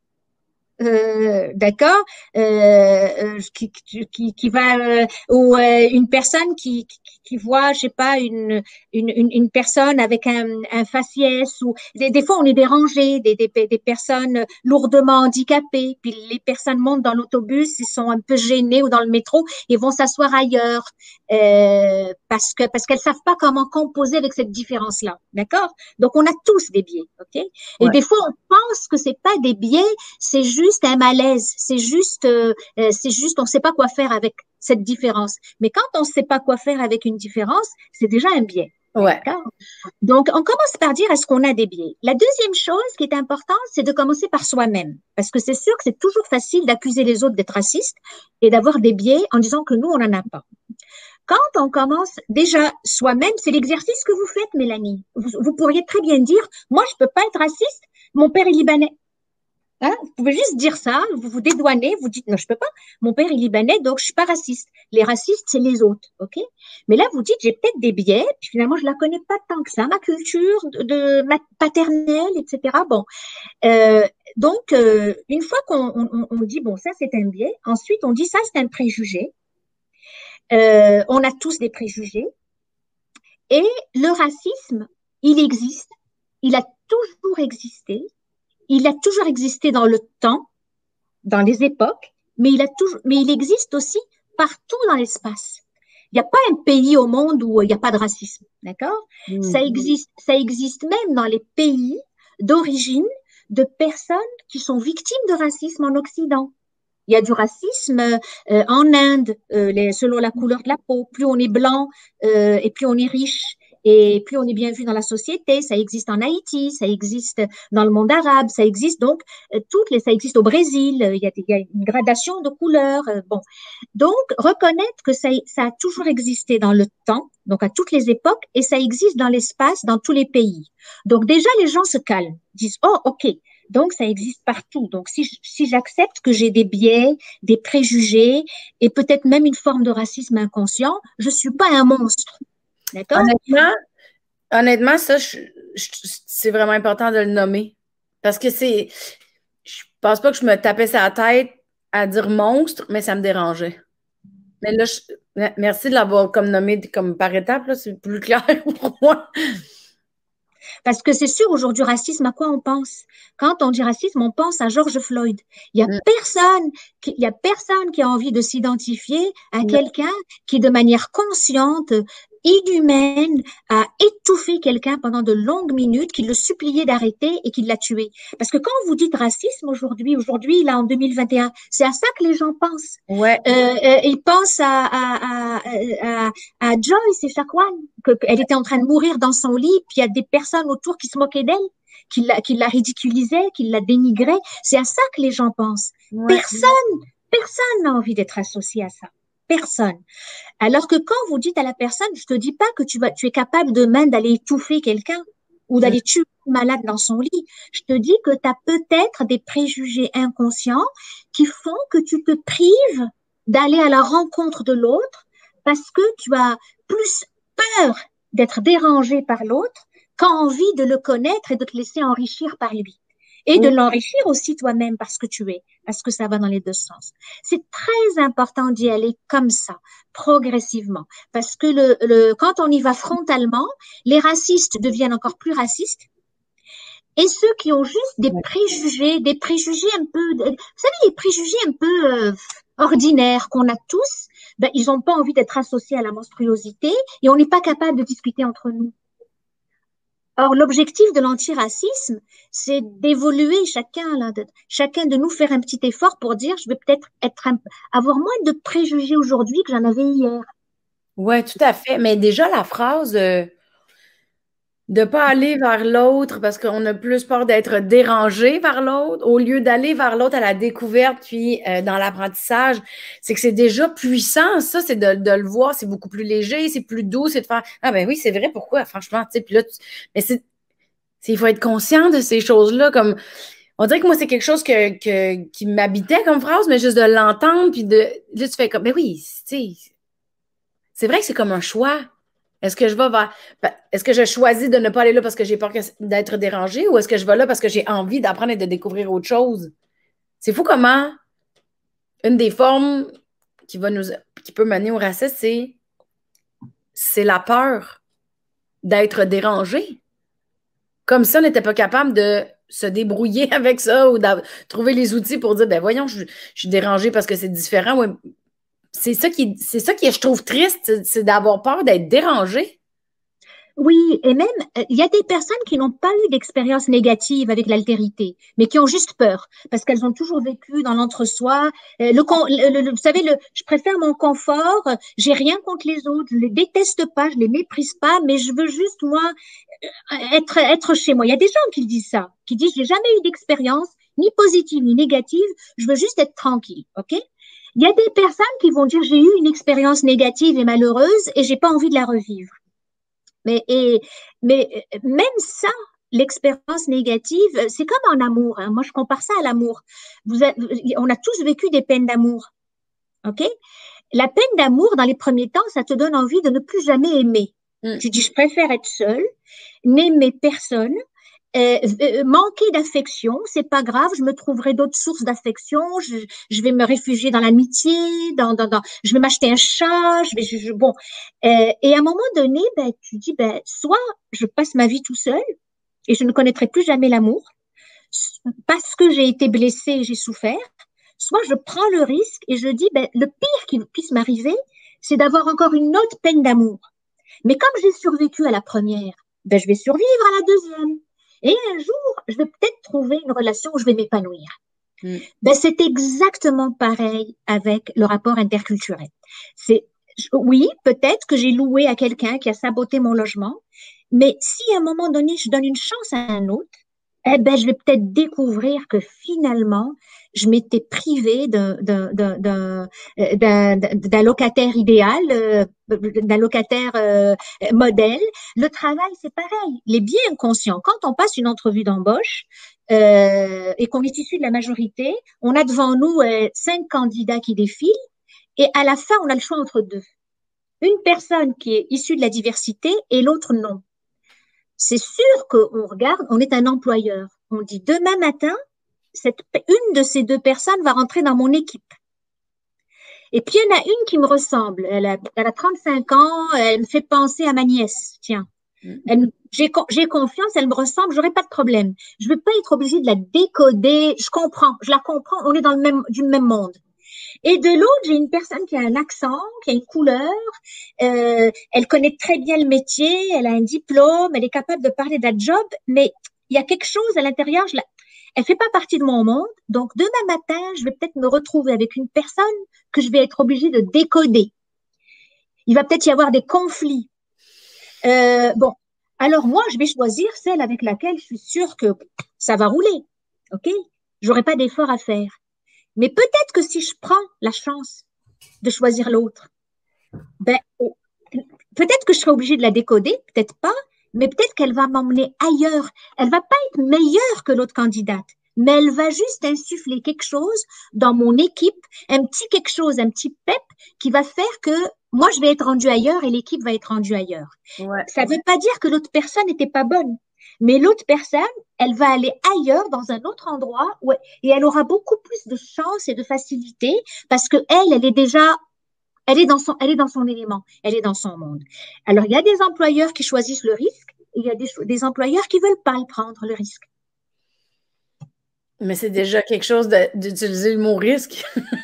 Euh, d'accord, euh, euh, qui, qui, qui va euh, ou euh, une personne qui, qui, qui voit, je sais pas, une une, une, une personne avec un, un faciès ou des, des fois on est dérangé, des, des, des personnes lourdement handicapées, puis les personnes montent dans l'autobus, ils sont un peu gênés ou dans le métro, ils vont s'asseoir ailleurs euh, parce que parce qu'elles savent pas comment composer avec cette différence-là, d'accord? Donc on a tous des biais, ok? Et
Ouais.
des fois on pense que c'est pas des biais, c'est juste un malaise, c'est juste, euh, c'est juste, on ne sait pas quoi faire avec cette différence. Mais quand on ne sait pas quoi faire avec une différence, c'est déjà un biais.
Ouais.
Donc, on commence par dire est-ce qu'on a des biais. La deuxième chose qui est importante, c'est de commencer par soi-même. Parce que c'est sûr que c'est toujours facile d'accuser les autres d'être racistes et d'avoir des biais en disant que nous, on n'en a pas. Quand on commence déjà soi-même, c'est l'exercice que vous faites, Mélanie. Vous, vous pourriez très bien dire, moi, je peux pas être raciste, mon père est libanais. Hein? Vous pouvez juste dire ça, vous vous dédouanez, vous dites non, je peux pas. Mon père est libanais, donc je suis pas raciste. Les racistes, c'est les autres, ok? Mais là, vous dites j'ai peut-être des biais, puis finalement je la connais pas tant que ça, ma culture de, de ma paternelle, et cetera. Bon, euh, donc euh, une fois qu'on on, on dit bon ça c'est un biais, ensuite on dit ça c'est un préjugé. Euh, on a tous des préjugés et le racisme, il existe, il a toujours existé. Il a toujours existé dans le temps, dans les époques, mais il a toujours, mais il existe aussi partout dans l'espace. Il n'y a pas un pays au monde où il n'y a pas de racisme, d'accord?
Mmh.
Ça existe, ça existe même dans les pays d'origine de personnes qui sont victimes de racisme en Occident. Il y a du racisme euh, en Inde, euh, les, selon la couleur de la peau. Plus on est blanc euh, et plus on est riche. Et plus on est bien vu dans la société, ça existe en Haïti, ça existe dans le monde arabe, ça existe donc euh, toutes les, ça existe au Brésil. Euh, il y a, il y a une gradation de couleurs. Euh, bon, donc reconnaître que ça, ça a toujours existé dans le temps, donc à toutes les époques, et ça existe dans l'espace, dans tous les pays. Donc déjà les gens se calment, disent oh ok, donc ça existe partout. Donc si si j'accepte que j'ai des biais, des préjugés et peut-être même une forme de racisme inconscient, je suis pas un monstre. D'accord?
Honnêtement, honnêtement, ça, je, je, c'est vraiment important de le nommer. Parce que c'est. Je pense pas que je me tapais sur la tête à dire monstre, mais ça me dérangeait. Mais là, je, merci de l'avoir comme nommé comme par étapes, là, c'est plus clair pour moi.
Parce que c'est sûr, aujourd'hui, racisme, à quoi on pense? Quand on dit racisme, on pense à George Floyd. Il y a
Mm.
personne qui, il y a personne qui a envie de s'identifier à quelqu'un qui, de manière consciente, inhumaine, a étouffé quelqu'un pendant de longues minutes, qui le suppliait d'arrêter et qui l'a tué. Parce que quand vous dites racisme aujourd'hui, aujourd'hui, là, en deux mille vingt et un, c'est à ça que les gens pensent.
Ouais.
Euh, euh, ils pensent à, à, à, à, à Joyce et Shaquan, qu'elle était en train de mourir dans son lit, puis il y a des personnes autour qui se moquaient d'elle, qui la, qui la ridiculisaient, qui la dénigraient. C'est à ça que les gens pensent.
Ouais.
Personne, personne n'a envie d'être associé à ça. Personne. Alors que quand vous dites à la personne, je te dis pas que tu vas, tu es capable demain d'aller étouffer quelqu'un ou d'aller tuer un malade dans son lit. Je te dis que tu as peut-être des préjugés inconscients qui font que tu te prives d'aller à la rencontre de l'autre parce que tu as plus peur d'être dérangé par l'autre qu'envie de le connaître et de te laisser enrichir par lui. Et de l'enrichir aussi toi-même parce que tu es, parce que ça va dans les deux sens. C'est très important d'y aller comme ça, progressivement, parce que le, le, quand on y va frontalement, les racistes deviennent encore plus racistes. Et ceux qui ont juste des préjugés, des préjugés un peu, vous savez, les préjugés un peu euh, ordinaires qu'on a tous, ben, ils n'ont pas envie d'être associés à la monstruosité et on n'est pas capable de discuter entre nous. Or, l'objectif de l'antiracisme, c'est d'évoluer chacun, là, de, chacun de nous faire un petit effort pour dire, je vais peut-être être un, avoir moins de préjugés aujourd'hui que j'en avais hier.
Oui, tout à fait. Mais déjà, la phrase, euh, De ne pas aller vers l'autre parce qu'on a plus peur d'être dérangé vers l'autre, au lieu d'aller vers l'autre à la découverte, puis euh, dans l'apprentissage, c'est que c'est déjà puissant, ça, c'est de, de le voir, c'est beaucoup plus léger, c'est plus doux, c'est de faire, ah ben oui, c'est vrai, pourquoi, franchement, tu sais, puis là, tu- mais c'est, c'est- il faut être conscient de ces choses-là, comme, on dirait que moi, c'est quelque chose que, que, qui m'habitait comme phrase, mais juste de l'entendre, puis de, là, tu fais comme, ben oui, tu sais, c'est vrai que c'est comme un choix. Est-ce que je vais vers... Est-ce que je choisis de ne pas aller là parce que j'ai peur que- d'être dérangée ou est-ce que je vais là parce que j'ai envie d'apprendre et de découvrir autre chose? C'est fou comment une des formes qui va nous qui peut mener au racisme, c'est c'est la peur d'être dérangé. Comme si on n'était pas capable de se débrouiller avec ça ou de trouver les outils pour dire ben voyons, je, je suis dérangée parce que c'est différent. Ouais, c'est ça qui c'est ça qui je trouve triste, c'est c'est d'avoir peur d'être dérangé.
Oui, et même, euh, il y a des personnes qui n'ont pas eu d'expérience négative avec l'altérité, mais qui ont juste peur, parce qu'elles ont toujours vécu dans l'entre-soi. Euh, le, con- le- le- le- vous savez, le, je préfère mon confort, euh, j'ai rien contre les autres, je les déteste pas, je les méprise pas, mais je veux juste, moi, euh, être, être chez moi. Il y a des gens qui disent ça, qui disent, j'ai jamais eu d'expérience, ni positive, ni négative, je veux juste être tranquille, ok? Il y a des personnes qui vont dire, j'ai eu une expérience négative et malheureuse, et j'ai pas envie de la revivre. Mais, et, mais euh, même ça, l'expérience négative, euh, c'est comme en amour. Hein. Moi, je compare ça à l'amour. Vous a- on a tous vécu des peines d'amour. OK? La peine d'amour, dans les premiers temps, ça te donne envie de ne plus jamais aimer.
Mm.
Tu dis, je préfère être seule, n'aimer personne, euh, euh, manquer d'affection, c'est pas grave, je me trouverai d'autres sources d'affection, je, je vais me réfugier dans l'amitié, dans, dans, dans, je vais m'acheter un chat, je vais, je, je- bon. Euh, et à un moment donné, ben, tu dis, ben, soit je passe ma vie tout seul et je ne connaîtrai plus jamais l'amour, parce que j'ai été blessée, j'ai souffert, soit je prends le risque et je dis, ben, le pire qui puisse m'arriver, c'est d'avoir encore une autre peine d'amour. Mais comme j'ai survécu à la première, ben, je vais survivre à la deuxième. Et un jour, je vais peut-être trouver une relation où je vais m'épanouir.
Mm.
Ben, c'est exactement pareil avec le rapport interculturel. C'est, oui, peut-être que j'ai loué à quelqu'un qui a saboté mon logement, mais si à un moment donné, je donne une chance à un autre, eh ben, je vais peut-être découvrir que finalement, je m'étais privée d'un, d'un, d'un, d'un, euh, d'un, d'un locataire idéal, euh, d'un locataire euh, modèle. Le travail, c'est pareil. Il est bien conscient. Quand on passe une entrevue d'embauche euh, et qu'on est issu de la majorité, on a devant nous euh, cinq candidats qui défilent et à la fin, on a le choix entre deux. Une personne qui est issue de la diversité et l'autre non. C'est sûr qu'on regarde, on est un employeur. On dit demain matin, cette, une de ces deux personnes va rentrer dans mon équipe. Et puis, il y en a une qui me ressemble. Elle a, elle a trente-cinq ans, elle me fait penser à ma nièce. Tiens, elle, j'ai, j'ai confiance, elle me ressemble, j'aurai pas de problème. Je ne veux pas être obligée de la décoder. Je comprends, je la comprends, on est dans le même, du même monde. Et de l'autre, j'ai une personne qui a un accent, qui a une couleur, euh, elle connaît très bien le métier, elle a un diplôme, elle est capable de parler d'un job, mais il y a quelque chose à l'intérieur, je la... elle fait pas partie de mon monde, donc demain matin, je vais peut-être me retrouver avec une personne que je vais être obligée de décoder. Il va peut-être y avoir des conflits. Euh, bon, alors moi, je vais choisir celle avec laquelle je suis sûre que ça va rouler, ok? J'aurai pas d'effort à faire. Mais peut-être que si je prends la chance de choisir l'autre, ben, peut-être que je serai obligée de la décoder, peut-être pas, mais peut-être qu'elle va m'emmener ailleurs. Elle va pas être meilleure que l'autre candidate, mais elle va juste insuffler quelque chose dans mon équipe, un petit quelque chose, un petit pep qui va faire que moi, je vais être rendue ailleurs et l'équipe va être rendue ailleurs.
Ouais.
Ça ne veut pas dire que l'autre personne n'était pas bonne, mais l'autre personne, elle va aller ailleurs, dans un autre endroit, où, et elle aura beaucoup plus de chance et de facilité parce que elle, elle est déjà elle est dans son, elle est dans son élément, elle est dans son monde. Alors, il y a des employeurs qui choisissent le risque et il y a des, des employeurs qui veulent pas le prendre, le risque.
Mais c'est déjà quelque chose de- d'utiliser le mot risque.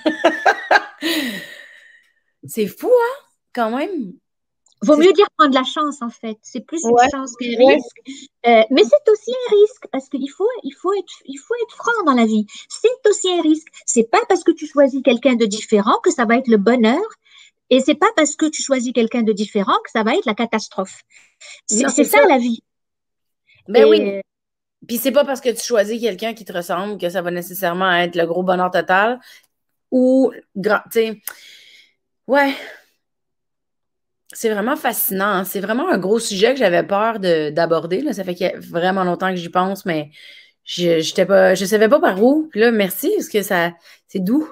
C'est fou, hein, quand même.
Vaut
C'est
mieux dire prendre la chance, en fait. C'est plus une
ouais,
chance qu'un
ouais.
risque. Euh, mais c'est aussi un risque parce qu'il faut, il faut être, il faut être franc dans la vie. C'est aussi un risque. C'est pas parce que tu choisis quelqu'un de différent que ça va être le bonheur. Et c'est pas parce que tu choisis quelqu'un de différent que ça va être la catastrophe. C'est
Non,
c'est
c'est
ça
ça.
la vie.
Ben oui.
Et
Puis c'est pas parce que tu choisis quelqu'un qui te ressemble que ça va nécessairement être le gros bonheur total ou grand, tu sais. Ouais, c'est vraiment fascinant, hein. C'est vraiment un gros sujet que j'avais peur de d'aborder, là. Ça fait qu'il y a vraiment longtemps que j'y pense, mais je j'étais pas je savais pas par où. Puis là, merci parce que ça c'est doux.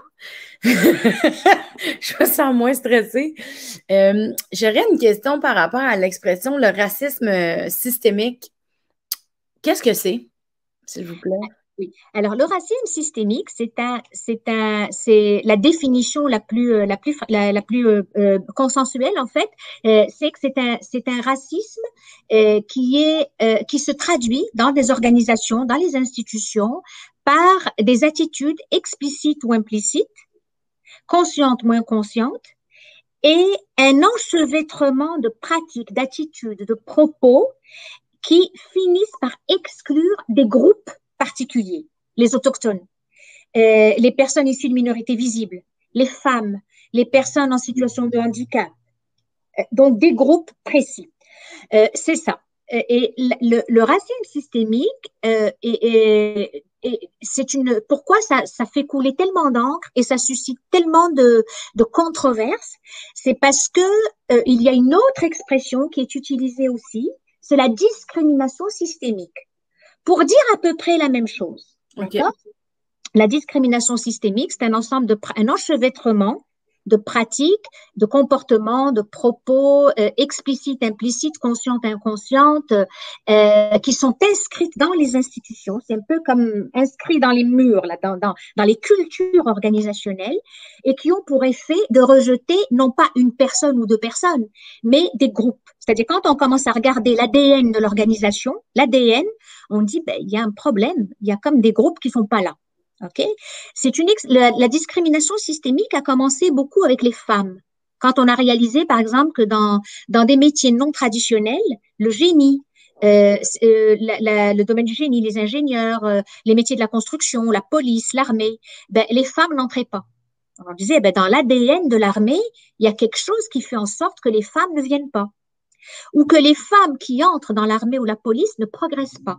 Je me sens moins stressée. Euh, j'aurais une question par rapport à l'expression le racisme euh, systémique. Qu'est-ce que c'est, s'il vous plaît?
oui. Alors, le racisme systémique, c'est un, c'est un, c'est la définition la plus, euh, la plus, la, la plus euh, euh, consensuelle en fait. Euh, c'est que c'est un, c'est un racisme euh, qui est, euh, qui se traduit dans des organisations, dans les institutions, par des attitudes explicites ou implicites, conscientes ou inconscientes, et un enchevêtrement de pratiques, d'attitudes, de propos qui finissent par exclure des groupes particuliers, les autochtones, euh, les personnes issues de minorités visibles, les femmes, les personnes en situation de handicap, euh, donc des groupes précis. Euh, c'est ça. Et le, le racisme systémique, euh, et, et, et c'est une. Pourquoi ça, ça fait couler tellement d'encre et ça suscite tellement de, de controverses? C'est parce que euh, il y a une autre expression qui est utilisée aussi, c'est la discrimination systémique, pour dire à peu près la même chose.
OK.
D'accord? La discrimination systémique, c'est un ensemble de, un enchevêtrement de pratiques, de comportements, de propos euh, explicites, implicites, conscientes, inconscientes, euh, qui sont inscrites dans les institutions. C'est un peu comme inscrit dans les murs, là, dans, dans, dans les cultures organisationnelles, et qui ont pour effet de rejeter non pas une personne ou deux personnes, mais des groupes. C'est-à-dire quand on commence à regarder l'A D N de l'organisation, l'A D N, on dit ben il y a un problème, il y a comme des groupes qui sont pas là. OK? C'est une ex- la, la discrimination systémique a commencé beaucoup avec les femmes. Quand on a réalisé, par exemple, que dans, dans des métiers non traditionnels, le génie, euh, euh, la, la, le domaine du génie, les ingénieurs, euh, les métiers de la construction, la police, l'armée, ben, les femmes n'entraient pas. On disait, ben, dans l'A D N de l'armée, il y a quelque chose qui fait en sorte que les femmes ne viennent pas, ou que les femmes qui entrent dans l'armée ou la police ne progressent pas.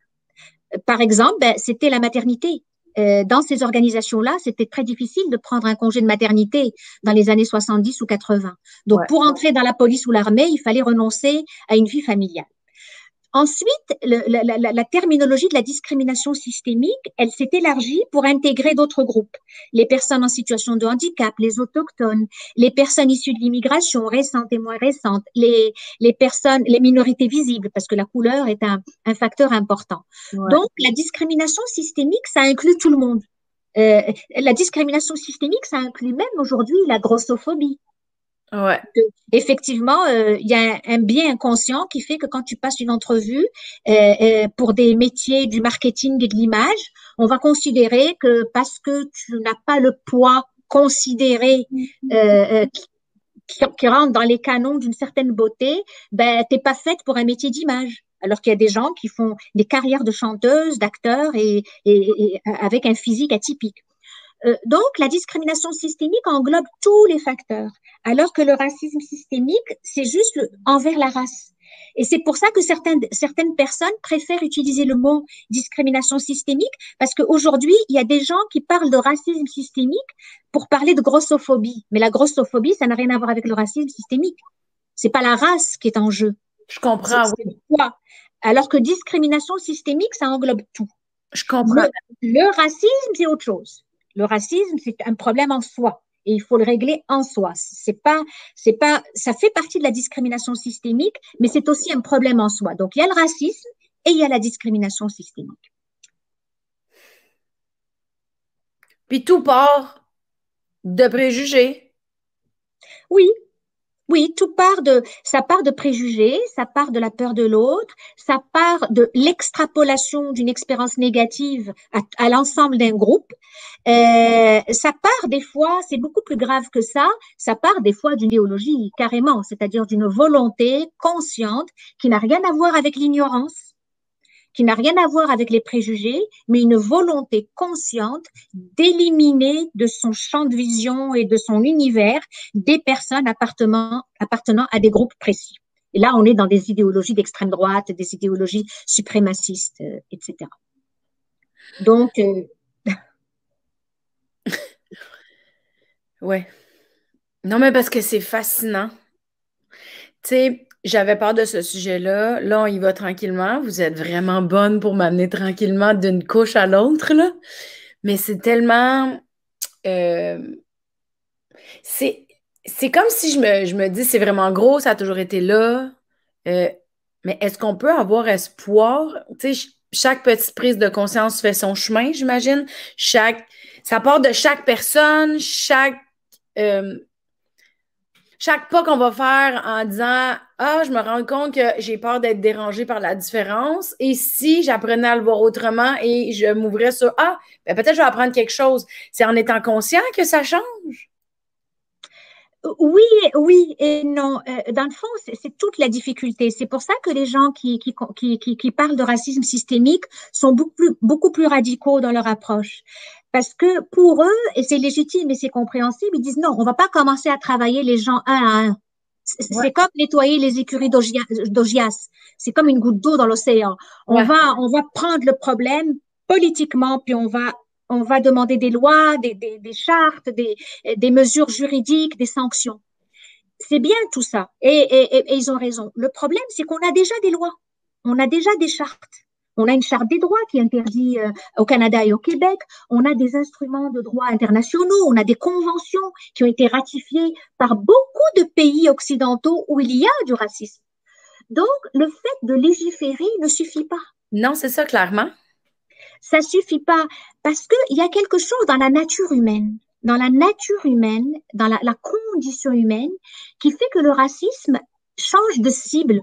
Par exemple, ben, c'était la maternité. Euh, dans ces organisations-là, c'était très difficile de prendre un congé de maternité dans les années soixante-dix ou quatre-vingts. Donc,
Ouais.
pour entrer dans la police ou l'armée, il fallait renoncer à une vie familiale. Ensuite, le, la, la, la terminologie de la discrimination systémique, elle s'est élargie pour intégrer d'autres groupes. Les personnes en situation de handicap, les autochtones, les personnes issues de l'immigration récente et moins récente, les, les personnes, les minorités visibles, parce que la couleur est un, un facteur important.
Ouais.
Donc, la discrimination systémique, ça inclut tout le monde. Euh, la discrimination systémique, ça inclut même aujourd'hui la grossophobie.
Ouais.
Effectivement, euh, il y a un, un biais inconscient qui fait que quand tu passes une entrevue euh, euh, pour des métiers du marketing et de l'image, on va considérer que parce que tu n'as pas le poids considéré euh, euh, qui, qui rentre dans les canons d'une certaine beauté, ben t'es pas faite pour un métier d'image. Alors qu'il y a des gens qui font des carrières de chanteuses, d'acteurs et, et, et avec un physique atypique. Euh, donc, la discrimination systémique englobe tous les facteurs, alors que le racisme systémique, c'est juste le, envers la race. Et c'est pour ça que certaines, certaines personnes préfèrent utiliser le mot discrimination systémique, parce qu'aujourd'hui, il y a des gens qui parlent de racisme systémique pour parler de grossophobie. Mais la grossophobie, ça n'a rien à voir avec le racisme systémique. C'est pas la race qui est en jeu.
Je
C'est
comprends,
c'est
oui.
le poids. Alors que discrimination systémique, ça englobe tout.
Je comprends.
Le, le racisme, c'est autre chose. Le racisme, c'est un problème en soi et il faut le régler en soi. C'est pas, c'est pas, ça fait partie de la discrimination systémique, mais c'est aussi un problème en soi. Donc, il y a le racisme et il y a la discrimination systémique.
Puis tout part de préjugés.
Oui, oui, tout part de, ça part de préjugés, ça part de la peur de l'autre, ça part de l'extrapolation d'une expérience négative à, à l'ensemble d'un groupe. Euh, ça part des fois, c'est beaucoup plus grave que ça, ça part des fois d'une idéologie carrément, c'est-à-dire d'une volonté consciente qui n'a rien à voir avec l'ignorance, qui n'a rien à voir avec les préjugés, mais une volonté consciente d'éliminer de son champ de vision et de son univers des personnes appartenant, appartenant à des groupes précis. Et là, on est dans des idéologies d'extrême droite, des idéologies suprémacistes, euh, et cetera. Donc, euh,
ouais. Non, mais parce que c'est fascinant. Tu sais, j'avais peur de ce sujet-là. Là, on y va tranquillement. Vous êtes vraiment bonne pour m'amener tranquillement d'une couche à l'autre, là. Mais c'est tellement... euh, c'est, c'est comme si je me, je me dis, c'est vraiment gros, ça a toujours été là. Euh, mais est-ce qu'on peut avoir espoir? Tu sais, ch- chaque petite prise de conscience fait son chemin, j'imagine. Chaque, ça part de chaque personne, chaque... euh, chaque pas qu'on va faire en disant ah, je me rends compte que j'ai peur d'être dérangée par la différence. Et si j'apprenais à le voir autrement et je m'ouvrais sur ah, ben peut-être je vais apprendre quelque chose. C'est en étant conscient que ça change.
oui, oui et non. Euh, dans le fond, c'est c'est toute la difficulté. C'est pour ça que les gens qui, qui, qui, qui, qui parlent de racisme systémique sont beaucoup plus, beaucoup plus radicaux dans leur approche. Parce que pour eux, et c'est légitime et c'est compréhensible, ils disent non, on va pas commencer à travailler les gens un à un. C'est
Ouais,
c'est comme nettoyer les écuries d'Augias. d'Augias. C'est comme une goutte d'eau dans l'océan. On
ouais.
va, on va prendre le problème politiquement, puis on va, on va demander des lois, des, des, des chartes, des, des mesures juridiques, des sanctions. C'est bien tout ça. Et, et, et, et ils ont raison. Le problème, c'est qu'on a déjà des lois. On a déjà des chartes. On a une charte des droits qui interdit euh, au Canada et au Québec. On a des instruments de droit internationaux. On a des conventions qui ont été ratifiées par beaucoup de pays occidentaux où il y a du racisme. Donc, le fait de légiférer ne suffit pas.
Non, c'est ça, clairement.
Ça suffit pas parce qu'il y a quelque chose dans la nature humaine, dans la nature humaine, dans la, la condition humaine, qui fait que le racisme change de cible,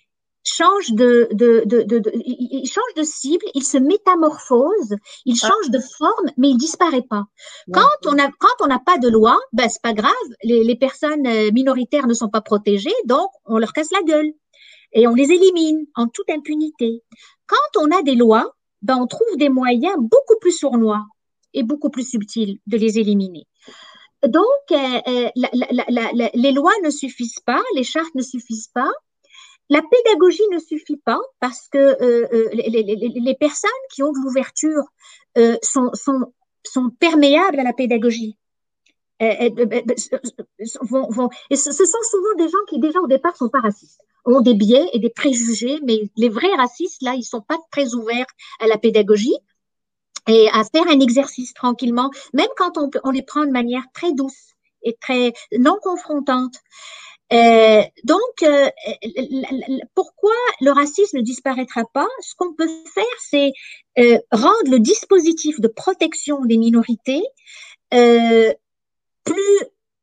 change de, de, de, de, de il change de cible, il se métamorphose, il
Ah,
change de forme, mais il disparaît pas. Quand
ouais.
on a, quand on n'a pas de loi, ben c'est pas grave, les, les personnes minoritaires ne sont pas protégées, donc on leur casse la gueule et on les élimine en toute impunité. Quand on a des lois, ben on trouve des moyens beaucoup plus sournois et beaucoup plus subtils de les éliminer. Donc, euh, euh, la, la, la, la, les lois ne suffisent pas, les chartes ne suffisent pas, la pédagogie ne suffit pas parce que euh, euh, les, les, les, personnes qui ont de l'ouverture euh, sont, sont, sont perméables à la pédagogie. Euh, euh, vont, vont, et ce, ce sont souvent des gens qui déjà au départ sont pas racistes, ont des biais et des préjugés, mais les vrais racistes là, ils sont pas très ouverts à la pédagogie et à faire un exercice tranquillement, même quand on, on les prend de manière très douce et très non confrontante. Euh, donc, euh, pourquoi le racisme ne disparaîtra pas? Ce qu'on peut faire, c'est euh, rendre le dispositif de protection des minorités euh, plus,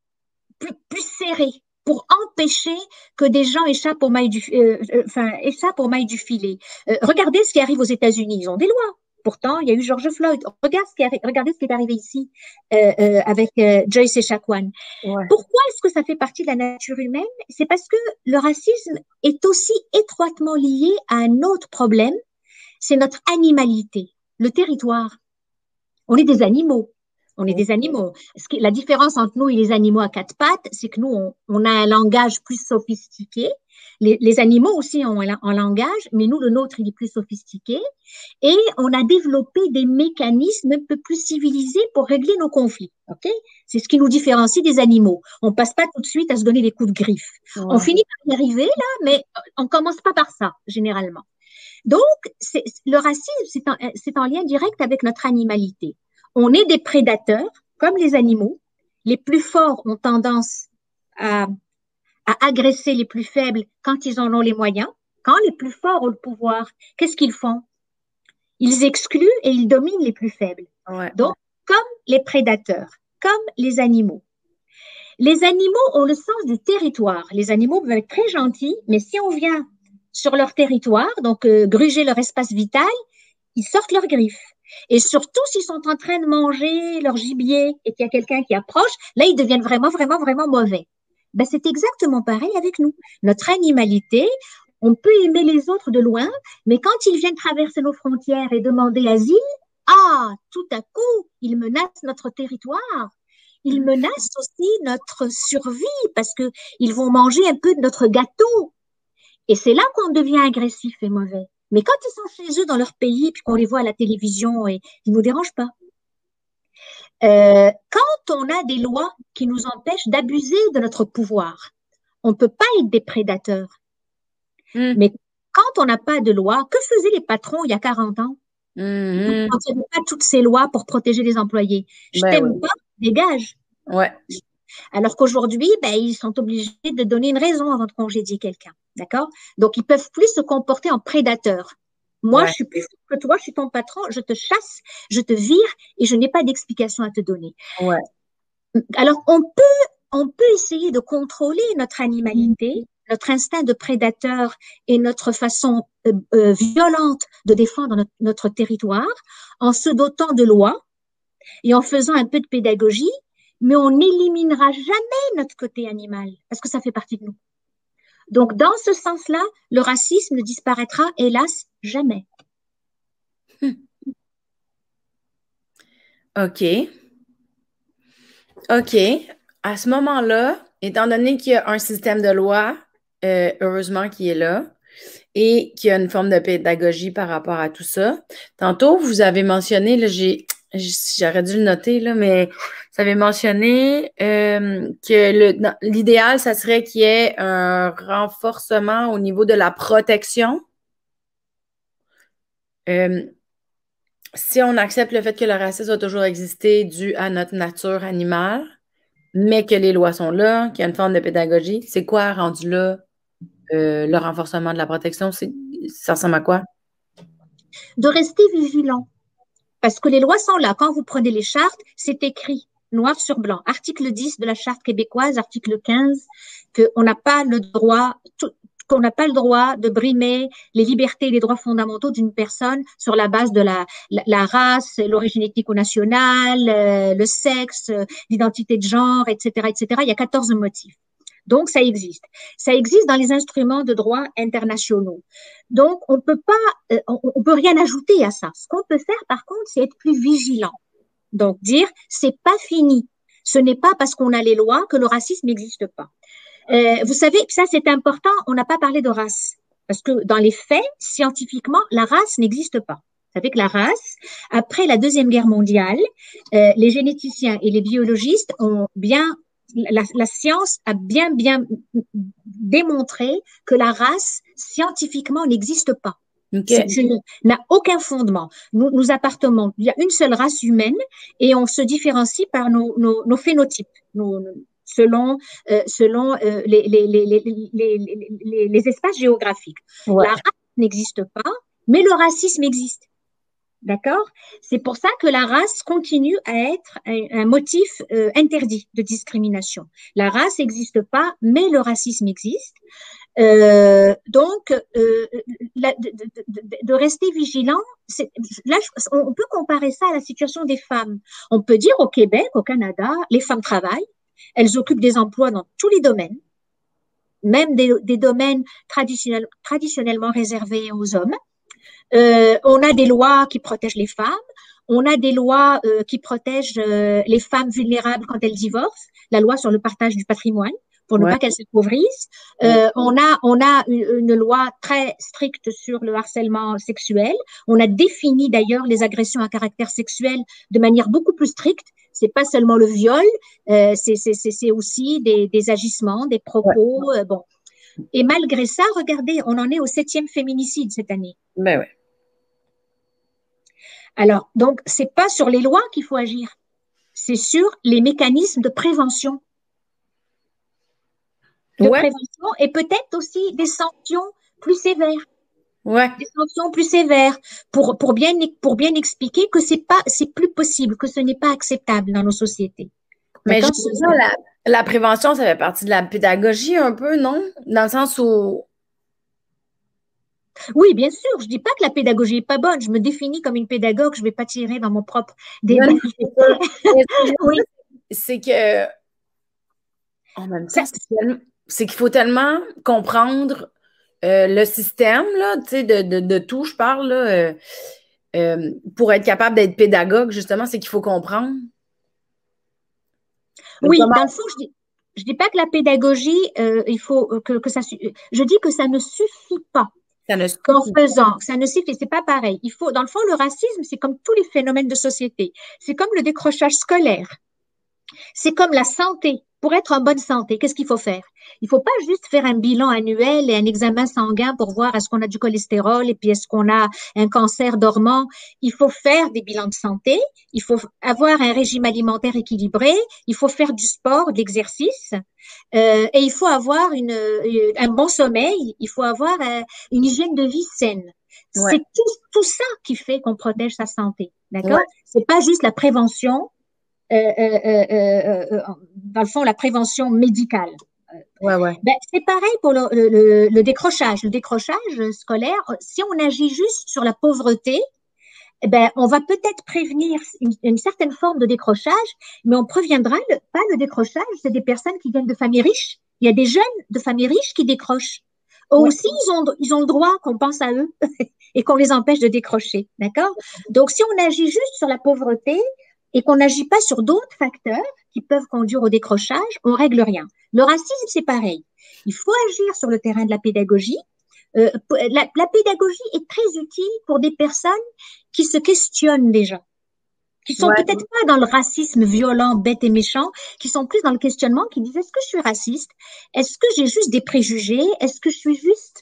plus, plus serré pour empêcher que des gens échappent aux mailles du, euh, enfin, échappent aux mailles du filet. Euh, regardez ce qui arrive aux États-Unis. Ils ont des lois. Pourtant, il y a eu George Floyd. Regarde ce qui est, regardez ce qui est arrivé ici euh, euh, avec euh, Joyce Echaquan.
Ouais.
Pourquoi est-ce que ça fait partie de la nature humaine? C'est parce que le racisme est aussi étroitement lié à un autre problème, c'est notre animalité, le territoire. On est des animaux. On est des animaux. Ce qui, la différence entre nous et les animaux à quatre pattes, c'est que nous, on, on a un langage plus sophistiqué. Les, les animaux aussi ont un, un langage, mais nous, le nôtre, il est plus sophistiqué. Et on a développé des mécanismes un peu plus civilisés pour régler nos conflits. Ok? C'est ce qui nous différencie des animaux. On passe pas tout de suite à se donner des coups de griffe. On
Ouais.
finit par y arriver, là, mais on commence pas par ça, généralement. Donc, c'est, le racisme, c'est en, c'est en lien direct avec notre animalité. On est des prédateurs, comme les animaux. Les plus forts ont tendance à, à agresser les plus faibles quand ils en ont les moyens. Quand les plus forts ont le pouvoir, qu'est-ce qu'ils font? Ils excluent et ils dominent les plus faibles.
Ouais.
Donc, comme les prédateurs, comme les animaux. Les animaux ont le sens du territoire. Les animaux peuvent être très gentils, mais si on vient sur leur territoire, donc euh, gruger leur espace vital, ils sortent leurs griffes. Et surtout, s'ils sont en train de manger leur gibier et qu'il y a quelqu'un qui approche, là, ils deviennent vraiment, vraiment, vraiment mauvais. Ben, c'est exactement pareil avec nous. Notre animalité, on peut aimer les autres de loin, mais quand ils viennent traverser nos frontières et demander asile, ah, tout à coup, ils menacent notre territoire. Ils menacent aussi notre survie parce que ils vont manger un peu de notre gâteau. Et c'est là qu'on devient agressif et mauvais. Mais quand ils sont chez eux dans leur pays, puis qu'on les voit à la télévision, et ils nous dérangent pas. Euh, quand on a des lois qui nous empêchent d'abuser de notre pouvoir, on ne peut pas être des prédateurs.
Mm.
Mais quand on n'a pas de loi, que faisaient les patrons il y a quarante ans?
Mm-hmm.
Quand il n'y avait pas toutes ces lois pour protéger les employés. Je
Ben
t'aime
oui.
pas, dégage.
Ouais.
Alors qu'aujourd'hui, ben, ils sont obligés de donner une raison avant de congédier quelqu'un. D'accord? Donc, ils peuvent plus se comporter en prédateurs. Moi,
Ouais.
je suis plus fort que toi, je suis ton patron, je te chasse, je te vire et je n'ai pas d'explication à te donner.
Ouais.
Alors, on peut, on peut essayer de contrôler notre animalité, notre instinct de prédateur et notre façon euh, euh, violente de défendre notre, notre territoire en se dotant de lois et en faisant un peu de pédagogie, mais on n'éliminera jamais notre côté animal parce que ça fait partie de nous. Donc, dans ce sens-là, le racisme ne disparaîtra, hélas, jamais.
Hmm. OK. OK. À ce moment-là, étant donné qu'il y a un système de loi, euh, heureusement qui est là, et qu'il y a une forme de pédagogie par rapport à tout ça. Tantôt, vous avez mentionné, là, j'ai, j'aurais dû le noter, là, mais vous avez mentionné euh, que le, l'idéal, ça serait qu'il y ait un renforcement au niveau de la protection. Euh, si on accepte le fait que le racisme a toujours existé dû à notre nature animale, mais que les lois sont là, qu'il y a une forme de pédagogie, c'est quoi rendu là euh, le renforcement de la protection? C'est, ça ressemble à quoi?
De rester vigilant. Parce que les lois sont là. Quand vous prenez les chartes, c'est écrit noir sur blanc. Article dix de la Charte québécoise, article quinze, qu'on n'a pas le droit, tout, qu'on n'a pas le droit de brimer les libertés et les droits fondamentaux d'une personne sur la base de la, la, la race, l'origine ethnique ou nationale, euh, le sexe, l'identité de genre, et cetera, et cetera. Il y a quatorze motifs. Donc, ça existe. Ça existe dans les instruments de droit internationaux. Donc, on peut pas, euh, on, on peut rien ajouter à ça. Ce qu'on peut faire, par contre, c'est être plus vigilant. Donc, dire, c'est pas fini. Ce n'est pas parce qu'on a les lois que le racisme n'existe pas. Euh, vous savez, ça c'est important, on n'a pas parlé de race. Parce que dans les faits, scientifiquement, la race n'existe pas. Vous savez que la race, après la Deuxième Guerre mondiale, euh, les généticiens et les biologistes ont bien, la, la science a bien, bien démontré que la race, scientifiquement, n'existe pas.
Okay.
N'a aucun fondement. Nous, nous appartenons, il y a une seule race humaine et on se différencie par nos, nos, nos phénotypes, nos, selon, euh, selon euh, les, les, les, les, les, les, les espaces géographiques. Ouais. La race n'existe pas, mais le racisme existe. D'accord? C'est pour ça que la race continue à être un, un motif euh, interdit de discrimination. La race n'existe pas, mais le racisme existe. Euh, donc, euh, la, de, de, de, de rester vigilant, là, on peut comparer ça à la situation des femmes. On peut dire au Québec, au Canada, les femmes travaillent, elles occupent des emplois dans tous les domaines, même des, des domaines traditionnel, traditionnellement réservés aux hommes. Euh, on a des lois qui protègent les femmes. On a des lois euh, qui protègent euh, les femmes vulnérables quand elles divorcent. La loi sur le partage du patrimoine pour ne ouais. pas qu'elles s'appauvrissent. Euh, ouais. On a on a une, une loi très stricte sur le harcèlement sexuel. On a défini d'ailleurs les agressions à caractère sexuel de manière beaucoup plus stricte. C'est pas seulement le viol, euh, c'est c'est c'est aussi des, des agissements, des propos. Ouais. Euh, bon. Et malgré ça, regardez, on en est au septième féminicide cette année.
Ben ouais.
Alors, donc, c'est pas sur les lois qu'il faut agir, c'est sur les mécanismes de prévention. De ouais. prévention et peut-être aussi des sanctions plus sévères.
Ouais.
Des sanctions plus sévères pour, pour, bien, pour bien expliquer que c'est pas, c'est plus possible, que ce n'est pas acceptable dans nos sociétés.
Mais je ça, la, la prévention, ça fait partie de la pédagogie un peu, non? Dans le sens où
oui, bien sûr. Je dis pas que la pédagogie est pas bonne. Je me définis comme une pédagogue. Je vais pas tirer dans mon propre débat.
Oui. C'est que, en même temps, c'est qu'il faut tellement comprendre euh, le système, là, tu sais, de, de, de tout, je parle, là, euh, euh, pour être capable d'être pédagogue, justement, c'est qu'il faut comprendre.
Oui, comment... dans le fond, je dis, Je dis pas que la pédagogie, euh, il faut que, que ça, je dis que ça ne suffit pas.
Ça ne
Qu'en
suffit
faisant, ça ne suffit, c'est pas pareil. Il faut, dans le fond, le racisme, c'est comme tous les phénomènes de société. C'est comme le décrochage scolaire. C'est comme la santé. Pour être en bonne santé, qu'est-ce qu'il faut faire? Il faut pas juste faire un bilan annuel et un examen sanguin pour voir est-ce qu'on a du cholestérol et puis est-ce qu'on a un cancer dormant. Il faut faire des bilans de santé. Il faut avoir un régime alimentaire équilibré. Il faut faire du sport, de l'exercice. Euh, et il faut avoir une, un bon sommeil. Il faut avoir euh, une hygiène de vie saine.
Ouais.
C'est tout, tout ça qui fait qu'on protège sa santé. D'accord?
Ouais.
C'est pas juste la prévention. Euh, euh, euh, euh, euh, dans le fond, la prévention médicale.
Ouais, ouais.
Ben, c'est pareil pour le, le, le décrochage. Le décrochage scolaire, si on agit juste sur la pauvreté, ben, on va peut-être prévenir une, une certaine forme de décrochage, mais on préviendra le, pas le décrochage, c'est des personnes qui viennent de familles riches. Il y a des jeunes de familles riches qui décrochent. Eux
Ouais.
aussi, ils ont, ils ont le droit qu'on pense à eux et qu'on les empêche de décrocher. D'accord? Donc, si on agit juste sur la pauvreté, et qu'on n'agit pas sur d'autres facteurs qui peuvent conduire au décrochage, on règle rien. Le racisme, c'est pareil. Il faut agir sur le terrain de la pédagogie. Euh, la, la pédagogie est très utile pour des personnes qui se questionnent déjà, qui sont
Ouais.
peut-être pas dans le racisme violent, bête et méchant, qui sont plus dans le questionnement, qui disent est-ce que je suis raciste? Est-ce que j'ai juste des préjugés? Est-ce que je suis juste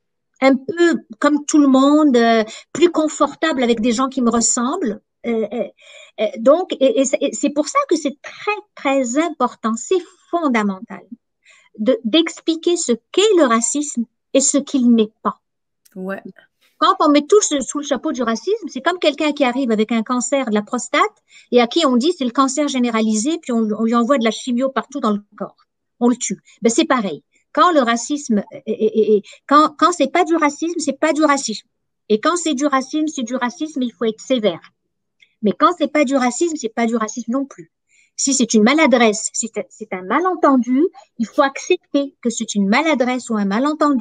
un peu comme tout le monde, euh, plus confortable avec des gens qui me ressemblent? Euh, euh, donc, et, et c'est pour ça que c'est très, très important, c'est fondamental de, d'expliquer ce qu'est le racisme et ce qu'il n'est pas.
Ouais.
Quand on met tout sous le chapeau du racisme, c'est comme quelqu'un qui arrive avec un cancer de la prostate et à qui on dit c'est le cancer généralisé, puis on, on lui envoie de la chimio partout dans le corps. On le tue. Ben, c'est pareil. Quand le racisme, est, est, est, quand, quand c'est pas du racisme, c'est pas du racisme. Et quand c'est du racisme, c'est du racisme, il faut être sévère. Mais quand c'est pas du racisme, c'est pas du racisme non plus. Si c'est une maladresse, si c'est un malentendu, il faut accepter que c'est une maladresse ou un malentendu.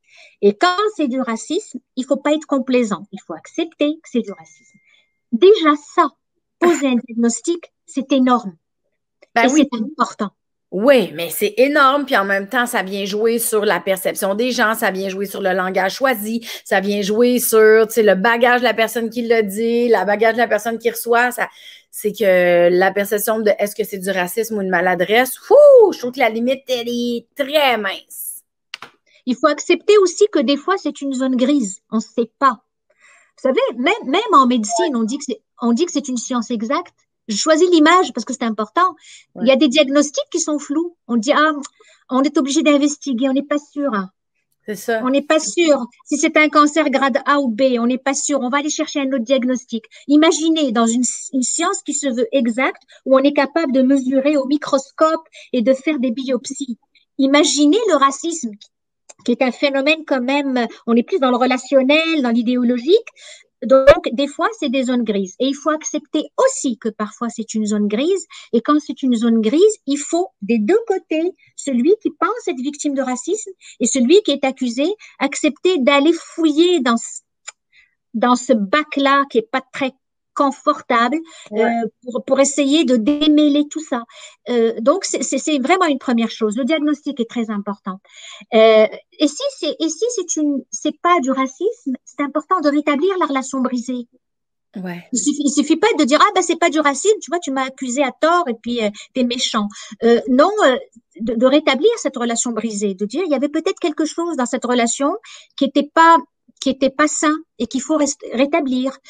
Et quand c'est du racisme, il faut pas être complaisant. Il faut accepter que c'est du racisme. Déjà ça, poser un diagnostic, c'est énorme.
Ben
et
oui.
c'est important.
Oui, mais c'est énorme, puis en même temps, ça vient jouer sur la perception des gens, ça vient jouer sur le langage choisi, ça vient jouer sur, tu sais, le bagage de la personne qui l'a dit, le bagage de la personne qui reçoit, ça, c'est que la perception de est-ce que c'est du racisme ou une maladresse, fou, je trouve que la limite, elle est très mince.
Il faut accepter aussi que des fois, c'est une zone grise, on ne sait pas. Vous savez, même, même en médecine, on dit que c'est, on dit que c'est une science exacte. Je choisis l'image parce que c'est important. Ouais. Il y a des diagnostics qui sont flous. On dit, ah, on est obligé d'investiguer, on n'est pas sûr.
C'est ça.
On n'est pas sûr. Si c'est un cancer grade A ou B, on n'est pas sûr. On va aller chercher un autre diagnostic. Imaginez dans une, une science qui se veut exacte, où on est capable de mesurer au microscope et de faire des biopsies. Imaginez le racisme, qui est un phénomène quand même, on est plus dans le relationnel, dans l'idéologique. Donc, des fois, c'est des zones grises. Et il faut accepter aussi que parfois, c'est une zone grise. Et quand c'est une zone grise, il faut, des deux côtés, celui qui pense être victime de racisme et celui qui est accusé, accepter d'aller fouiller dans ce, dans ce bac-là qui est pas très confortable, ouais. euh, pour, pour essayer de démêler tout ça. Euh, donc, c'est vraiment une première chose. Le diagnostic est très important. Euh, et si c'est et si c'est une c'est pas du racisme, c'est important de rétablir la relation brisée.
Ouais.
Il suffit, il suffit pas de dire ah ben c'est pas du racisme, tu vois, tu m'as accusé à tort et puis euh, t'es méchant. Euh, non, euh, de, de rétablir cette relation brisée, de dire il y avait peut-être quelque chose dans cette relation qui était pas qui était pas sain et qu'il faut rétablir.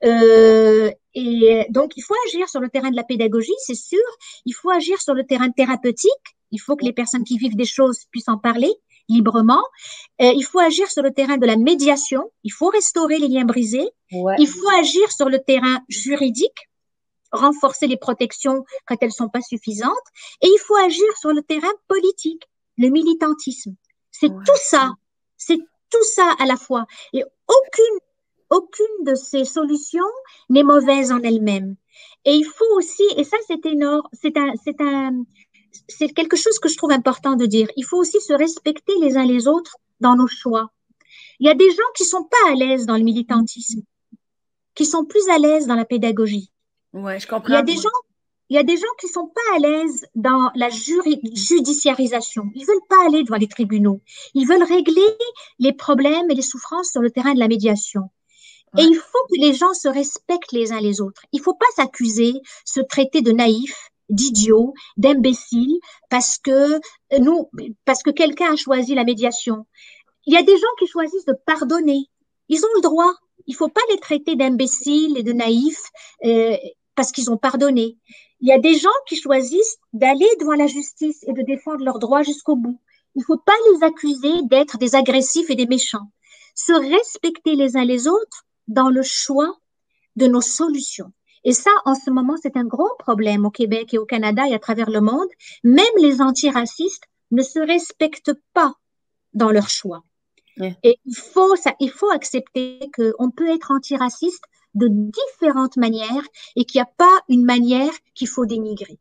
Euh, et donc, il faut agir sur le terrain de la pédagogie, c'est sûr. Il faut agir sur le terrain thérapeutique. Il faut que les personnes qui vivent des choses puissent en parler librement. Euh, il faut agir sur le terrain de la médiation. Il faut restaurer les liens brisés. Ouais. Il faut agir sur le terrain juridique, renforcer les protections quand elles sont pas suffisantes. Et il faut agir sur le terrain politique, le militantisme. C'est ouais. tout ça. C'est tout ça à la fois. Et aucune, aucune de ces solutions n'est mauvaise en elle-même. Et il faut aussi, et ça c'est énorme, c'est un, c'est un, c'est quelque chose que je trouve important de dire. Il faut aussi se respecter les uns les autres dans nos choix. Il y a des gens qui sont pas à l'aise dans le militantisme, qui sont plus à l'aise dans la pédagogie.
Ouais, je comprends.
Il y a des gens, Il y a des gens qui sont pas à l'aise dans la juri- judiciarisation. Ils veulent pas aller devant les tribunaux. Ils veulent régler les problèmes et les souffrances sur le terrain de la médiation. Et
Ouais.
il faut que les gens se respectent les uns les autres. Il faut pas s'accuser, se traiter de naïf, d'idiot, d'imbécile, parce que nous, parce que quelqu'un a choisi la médiation. Il y a des gens qui choisissent de pardonner. Ils ont le droit. Il faut pas les traiter d'imbéciles et de naïfs euh, parce qu'ils ont pardonné. Il y a des gens qui choisissent d'aller devant la justice et de défendre leurs droits jusqu'au bout. Il faut pas les accuser d'être des agressifs et des méchants. Se respecter les uns les autres dans le choix de nos solutions. Et ça, en ce moment, c'est un gros problème au Québec et au Canada et à travers le monde. Même les antiracistes ne se respectent pas dans leur choix.
Ouais.
Et il faut, ça, il faut accepter qu'on peut être antiraciste de différentes manières et qu'il n'y a pas une manière qu'il faut dénigrer.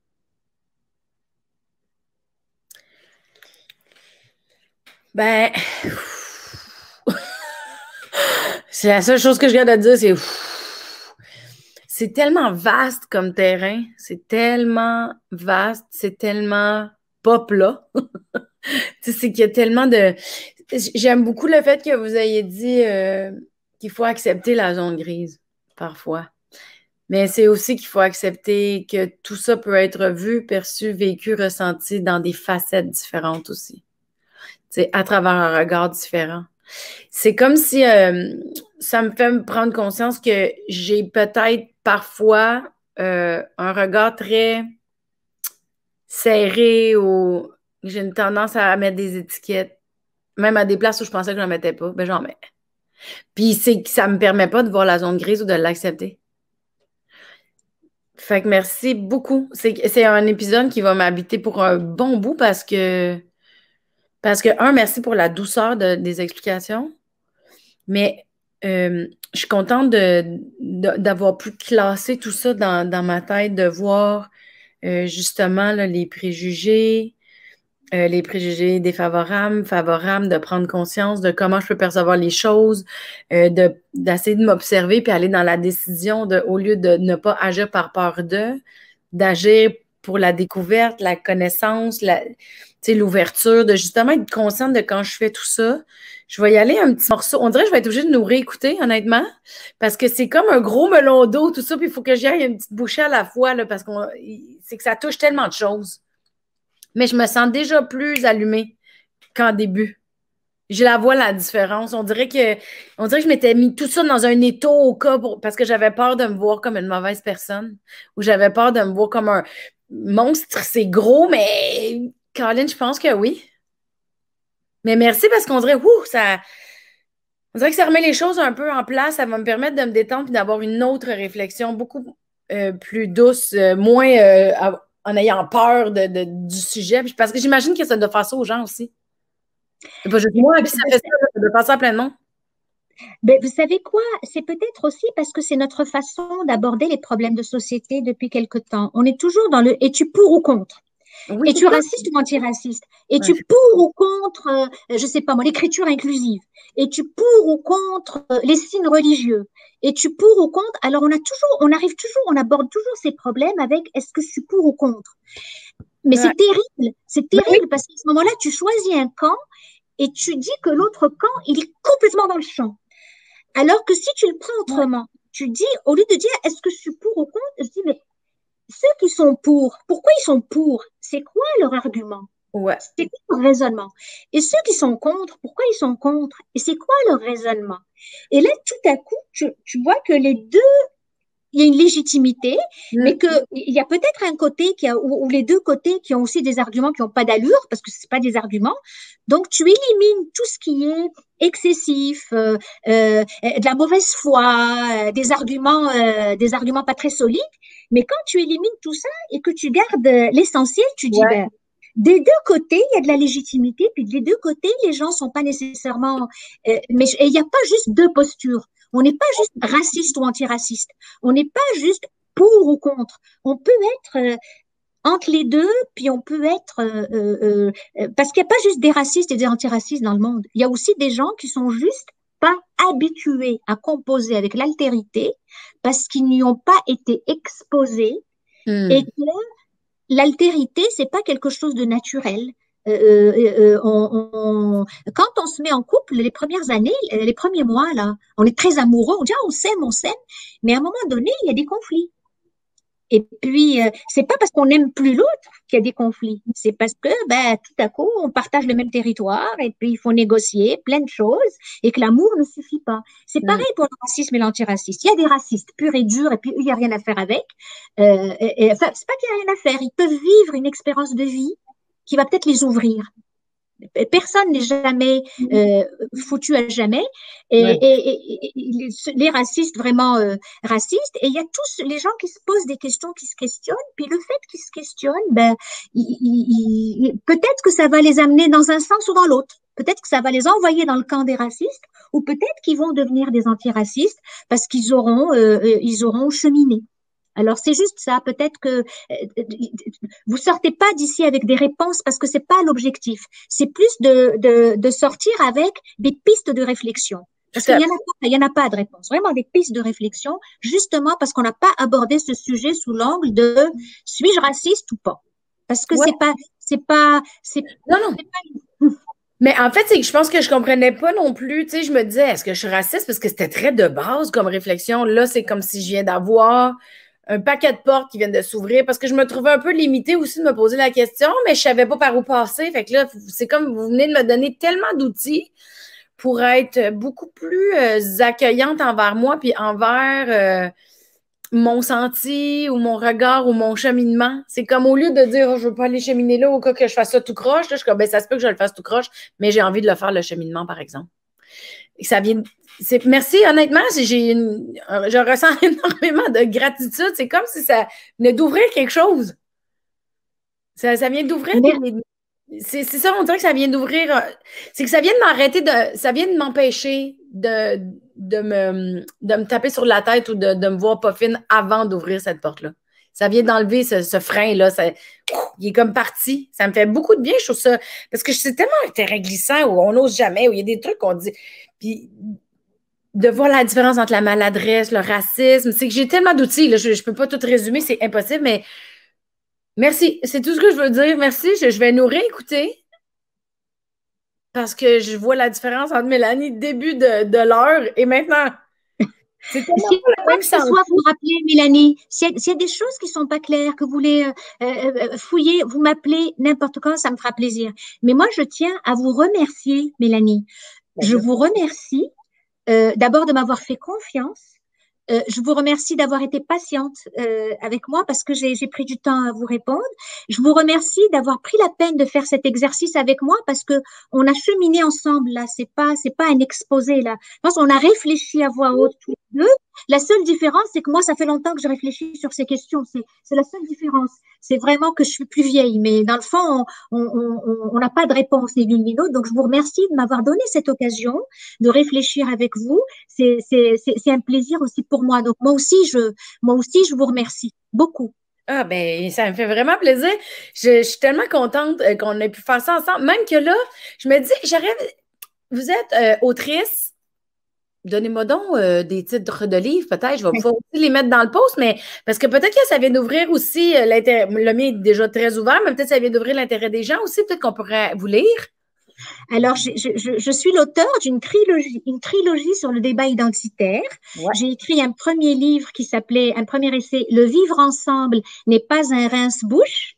Ben, c'est la seule chose que je viens de dire, c'est c'est tellement vaste comme terrain, c'est tellement vaste, c'est tellement pas plat. Tu sais, c'est qu'il y a tellement de... J'aime beaucoup le fait que vous ayez dit euh, qu'il faut accepter la zone grise, parfois. Mais c'est aussi qu'il faut accepter que tout ça peut être vu, perçu, vécu, ressenti dans des facettes différentes aussi. Tu sais, à travers un regard différent. C'est comme si euh, ça me fait me prendre conscience que j'ai peut-être parfois euh, un regard très serré ou j'ai une tendance à mettre des étiquettes, même à des places où je pensais que je n'en mettais pas, ben j'en mets. Puis c'est que ça me permet pas de voir la zone grise ou de l'accepter. Fait que merci beaucoup. C'est c'est un épisode qui va m'habiter pour un bon bout parce que, parce que, un, merci pour la douceur de- des explications. Mais euh, je suis contente de, de- d'avoir pu classer tout ça dans, dans ma tête, de voir euh, justement là, les préjugés, euh, les préjugés défavorables, favorables, de prendre conscience de comment je peux percevoir les choses, euh, de, d'essayer de m'observer puis aller dans la décision de, au lieu de ne pas agir par peur de, d'agir pour la découverte, la connaissance, la, tu sais, l'ouverture, de justement être consciente de quand je fais tout ça. Je vais y aller un petit morceau. On dirait que je vais être obligée de nous réécouter, honnêtement, parce que c'est comme un gros melon d'eau, tout ça, puis il faut que j'y aille une petite bouchée à la fois, là, parce qu'on, c'est que ça touche tellement de choses. Mais je me sens déjà plus allumée qu'en début. Je la vois, la différence. On dirait que, on dirait que je m'étais mis tout ça dans un étau au cas pour- parce que j'avais peur de me voir comme une mauvaise personne ou j'avais peur de me voir comme un monstre. C'est gros, mais Colin, je pense que oui. Mais merci parce qu'on dirait, ouh, ça, on dirait que ça remet les choses un peu en place. Ça va me permettre de me détendre et d'avoir une autre réflexion beaucoup euh, plus douce, euh, moins euh, en ayant peur de, de- du sujet. Puis parce que j'imagine que ça doit faire ça aux gens aussi. C'est pas juste moi, puis ça fait ça, là, ça doit faire ça à plein de monde.
Ben, vous savez quoi? C'est peut-être aussi parce que c'est notre façon d'aborder les problèmes de société depuis quelque temps. On est toujours dans le es-tu pour ou contre?
Oui, c'est
Es-tu
ça.
raciste ou antiraciste?
Ouais.
Es-tu pour ou contre, euh, je sais pas moi, l'écriture inclusive? Es-tu pour ou contre euh, les signes religieux? Es-tu pour ou contre? Alors on a toujours, on arrive toujours, on aborde toujours ces problèmes avec est-ce que je suis pour ou contre? Mais
Ouais.
c'est terrible, c'est
Ben oui.
terrible parce qu'à ce moment-là, tu choisis un camp et tu dis que l'autre camp, il est complètement dans le champ. Alors que si tu le prends autrement, tu dis, au lieu de dire est-ce que je suis pour ou contre, je dis, mais ceux qui sont pour, pourquoi ils sont pour? C'est quoi leur argument?
Ouais.
C'est quoi leur raisonnement? Et ceux qui sont contre, pourquoi ils sont contre? Et c'est quoi leur raisonnement? Et là, tout à coup, tu, tu vois que les deux, il y a une légitimité, mais
Mm.
que il y a peut-être un côté qui a, ou, ou les deux côtés qui ont aussi des arguments qui n'ont pas d'allure, parce que c'est pas des arguments. Donc, tu élimines tout ce qui est excessif, euh, euh, de la mauvaise foi, euh, des arguments, euh, des arguments pas très solides. Mais quand tu élimines tout ça et que tu gardes euh, l'essentiel, tu dis,
Ouais.
ben, des deux côtés, il y a de la légitimité, puis des deux côtés, les gens sont pas nécessairement, euh, mais et il n'y a pas juste deux postures. On n'est pas juste raciste ou antiraciste. On n'est pas juste pour ou contre. On peut être euh, entre les deux, puis on peut être euh, euh, euh, parce qu'il n'y a pas juste des racistes et des antiracistes dans le monde. Il y a aussi des gens qui sont juste pas habitués à composer avec l'altérité parce qu'ils n'y ont pas été exposés et
Hmm.
que l'altérité, c'est pas quelque chose de naturel. Euh, euh, euh, on, on- quand on se met en couple, les premières années, les premiers mois, là, on est très amoureux, on dit, ah, on s'aime, on s'aime, mais à un moment donné, il y a des conflits. Et puis, euh, c'est pas parce qu'on n'aime plus l'autre qu'il y a des conflits. C'est parce que, ben, tout à coup, on partage le même territoire et puis il faut négocier plein de choses et que l'amour ne suffit pas. C'est
Hmm.
pareil pour le racisme et l'antiracisme. Il y a des racistes purs et durs et puis eux, il n'y a rien à faire avec. Euh, et, et, enfin, c'est pas qu'il n'y a rien à faire. Ils peuvent vivre une expérience de vie qui va peut-être les ouvrir. Personne n'est jamais euh, foutu à jamais. Et,
Ouais.
et, et, et les racistes, vraiment euh, racistes, et il y a tous les gens qui se posent des questions, qui se questionnent, puis le fait qu'ils se questionnent, ben, il, il, il, peut-être que ça va les amener dans un sens ou dans l'autre. Peut-être que ça va les envoyer dans le camp des racistes, ou peut-être qu'ils vont devenir des antiracistes parce qu'ils auront, euh, ils auront cheminé. Alors c'est juste ça, peut-être que euh, vous sortez pas d'ici avec des réponses parce que c'est pas l'objectif. C'est plus de, de, de sortir avec des pistes de réflexion. Parce
Tout
qu'il
à
y en a pas, il y en a pas de réponse. Vraiment des pistes de réflexion, justement parce qu'on n'a pas abordé ce sujet sous l'angle de suis-je raciste ou pas? Parce que
ouais.
c'est pas, c'est pas, c'est
Non, non.
c'est pas.
Mais en fait, c'est que je pense que je comprenais pas non plus. Tu sais, je me disais, est-ce que je suis raciste? Parce que c'était très de base comme réflexion. Là, c'est comme si je viens d'avoir un paquet de portes qui viennent de s'ouvrir parce que je me trouvais un peu limitée aussi de me poser la question, mais je savais pas par où passer. Fait que là, c'est comme vous venez de me donner tellement d'outils pour être beaucoup plus euh, accueillante envers moi puis envers euh, mon senti ou mon regard ou mon cheminement. C'est comme au lieu de dire oh, je veux pas aller cheminer là au cas que je fasse ça tout croche, là, je suis comme ben, ça se peut que je le fasse tout croche, mais j'ai envie de le faire le cheminement, par exemple. Et ça vient. C'est, merci, honnêtement, j'ai une, je ressens énormément de gratitude. C'est comme si ça venait d'ouvrir quelque chose. Ça, ça vient d'ouvrir des, c'est, c'est ça, on dirait que ça vient d'ouvrir. C'est que ça vient de m'arrêter de. Ça vient de m'empêcher de, de, me, de me taper sur la tête ou de, de me voir pas fine avant d'ouvrir cette porte-là. Ça vient d'enlever ce, ce frein-là. Ça, il est comme parti. Ça me fait beaucoup de bien, je trouve ça. Parce que c'est tellement un terrain glissant où on n'ose jamais, où il y a des trucs qu'on dit. Puis de voir la différence entre la maladresse, le racisme. C'est que j'ai tellement d'outils. Là, je ne peux pas tout résumer, c'est impossible, mais merci. C'est tout ce que je veux dire. Merci. Je, je vais nous réécouter. Parce que je vois la différence entre Mélanie début de, de l'heure et maintenant. C'est tellement
S'il y
pas
a
le
quoi
même
que ce
sens.
soit, vous me rappelez, Mélanie. S'il y, a s'il y a des choses qui sont pas claires, que vous voulez euh, euh, fouiller, vous m'appelez n'importe quand, ça me fera plaisir. Mais moi, je tiens à vous remercier, Mélanie. Je vous remercie euh, d'abord de m'avoir fait confiance. Euh, je vous remercie d'avoir été patiente euh, avec moi parce que j'ai j'ai pris du temps à vous répondre. Je vous remercie d'avoir pris la peine de faire cet exercice avec moi parce que on a cheminé ensemble là. C'est pas c'est pas un exposé là. Je pense qu'on a réfléchi à voix haute tous les deux. La seule différence, c'est que moi, ça fait longtemps que je réfléchis sur ces questions. C'est c'est la seule différence. C'est vraiment que je suis plus vieille, mais dans le fond, on on on on n'a pas de réponse ni l'une ni l'autre. Donc, je vous remercie de m'avoir donné cette occasion de réfléchir avec vous. C'est c'est c'est c'est un plaisir aussi pour moi. Donc moi aussi je moi aussi je vous remercie beaucoup.
Ah, ben, ça me fait vraiment plaisir. Je, je suis tellement contente euh, qu'on ait pu faire ça ensemble. Même que là, je me dis, j'aurais. Vous êtes euh, autrice. Donnez-moi donc euh, des titres de livres, peut-être. Je vais pouvoir aussi les mettre dans le post, mais parce que peut-être que ça vient d'ouvrir aussi euh, l'intérêt. Le mien est déjà très ouvert, mais peut-être que ça vient d'ouvrir l'intérêt des gens aussi. Peut-être qu'on pourrait vous lire.
Alors, je, je, je suis l'auteur d'une trilogie, une trilogie sur le débat identitaire.
Ouais.
J'ai écrit un premier livre qui s'appelait, un premier essai, Le vivre ensemble n'est pas un rince-bouche,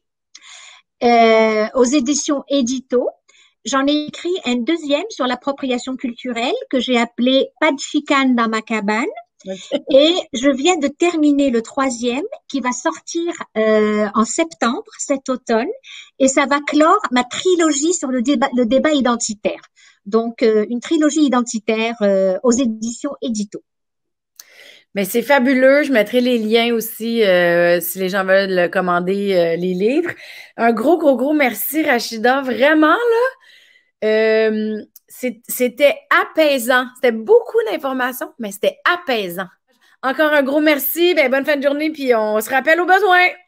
euh, aux éditions Édito. J'en ai écrit un deuxième sur l'appropriation culturelle que j'ai appelé Pas de chicane dans ma cabane.
OK.
Et je viens de terminer le troisième qui va sortir euh, en septembre, cet automne, et ça va clore ma trilogie sur le débat, le débat identitaire. Donc, euh, une trilogie identitaire euh, aux éditions Édito.
Mais c'est fabuleux. Je mettrai les liens aussi euh, si les gens veulent commander euh, les livres. Un gros, gros, gros merci, Rachida. Vraiment, là, euh, c'est- c'était apaisant. C'était beaucoup d'informations, mais c'était apaisant. Encore un gros merci. Ben, bonne fin de journée, puis on se rappelle au besoin.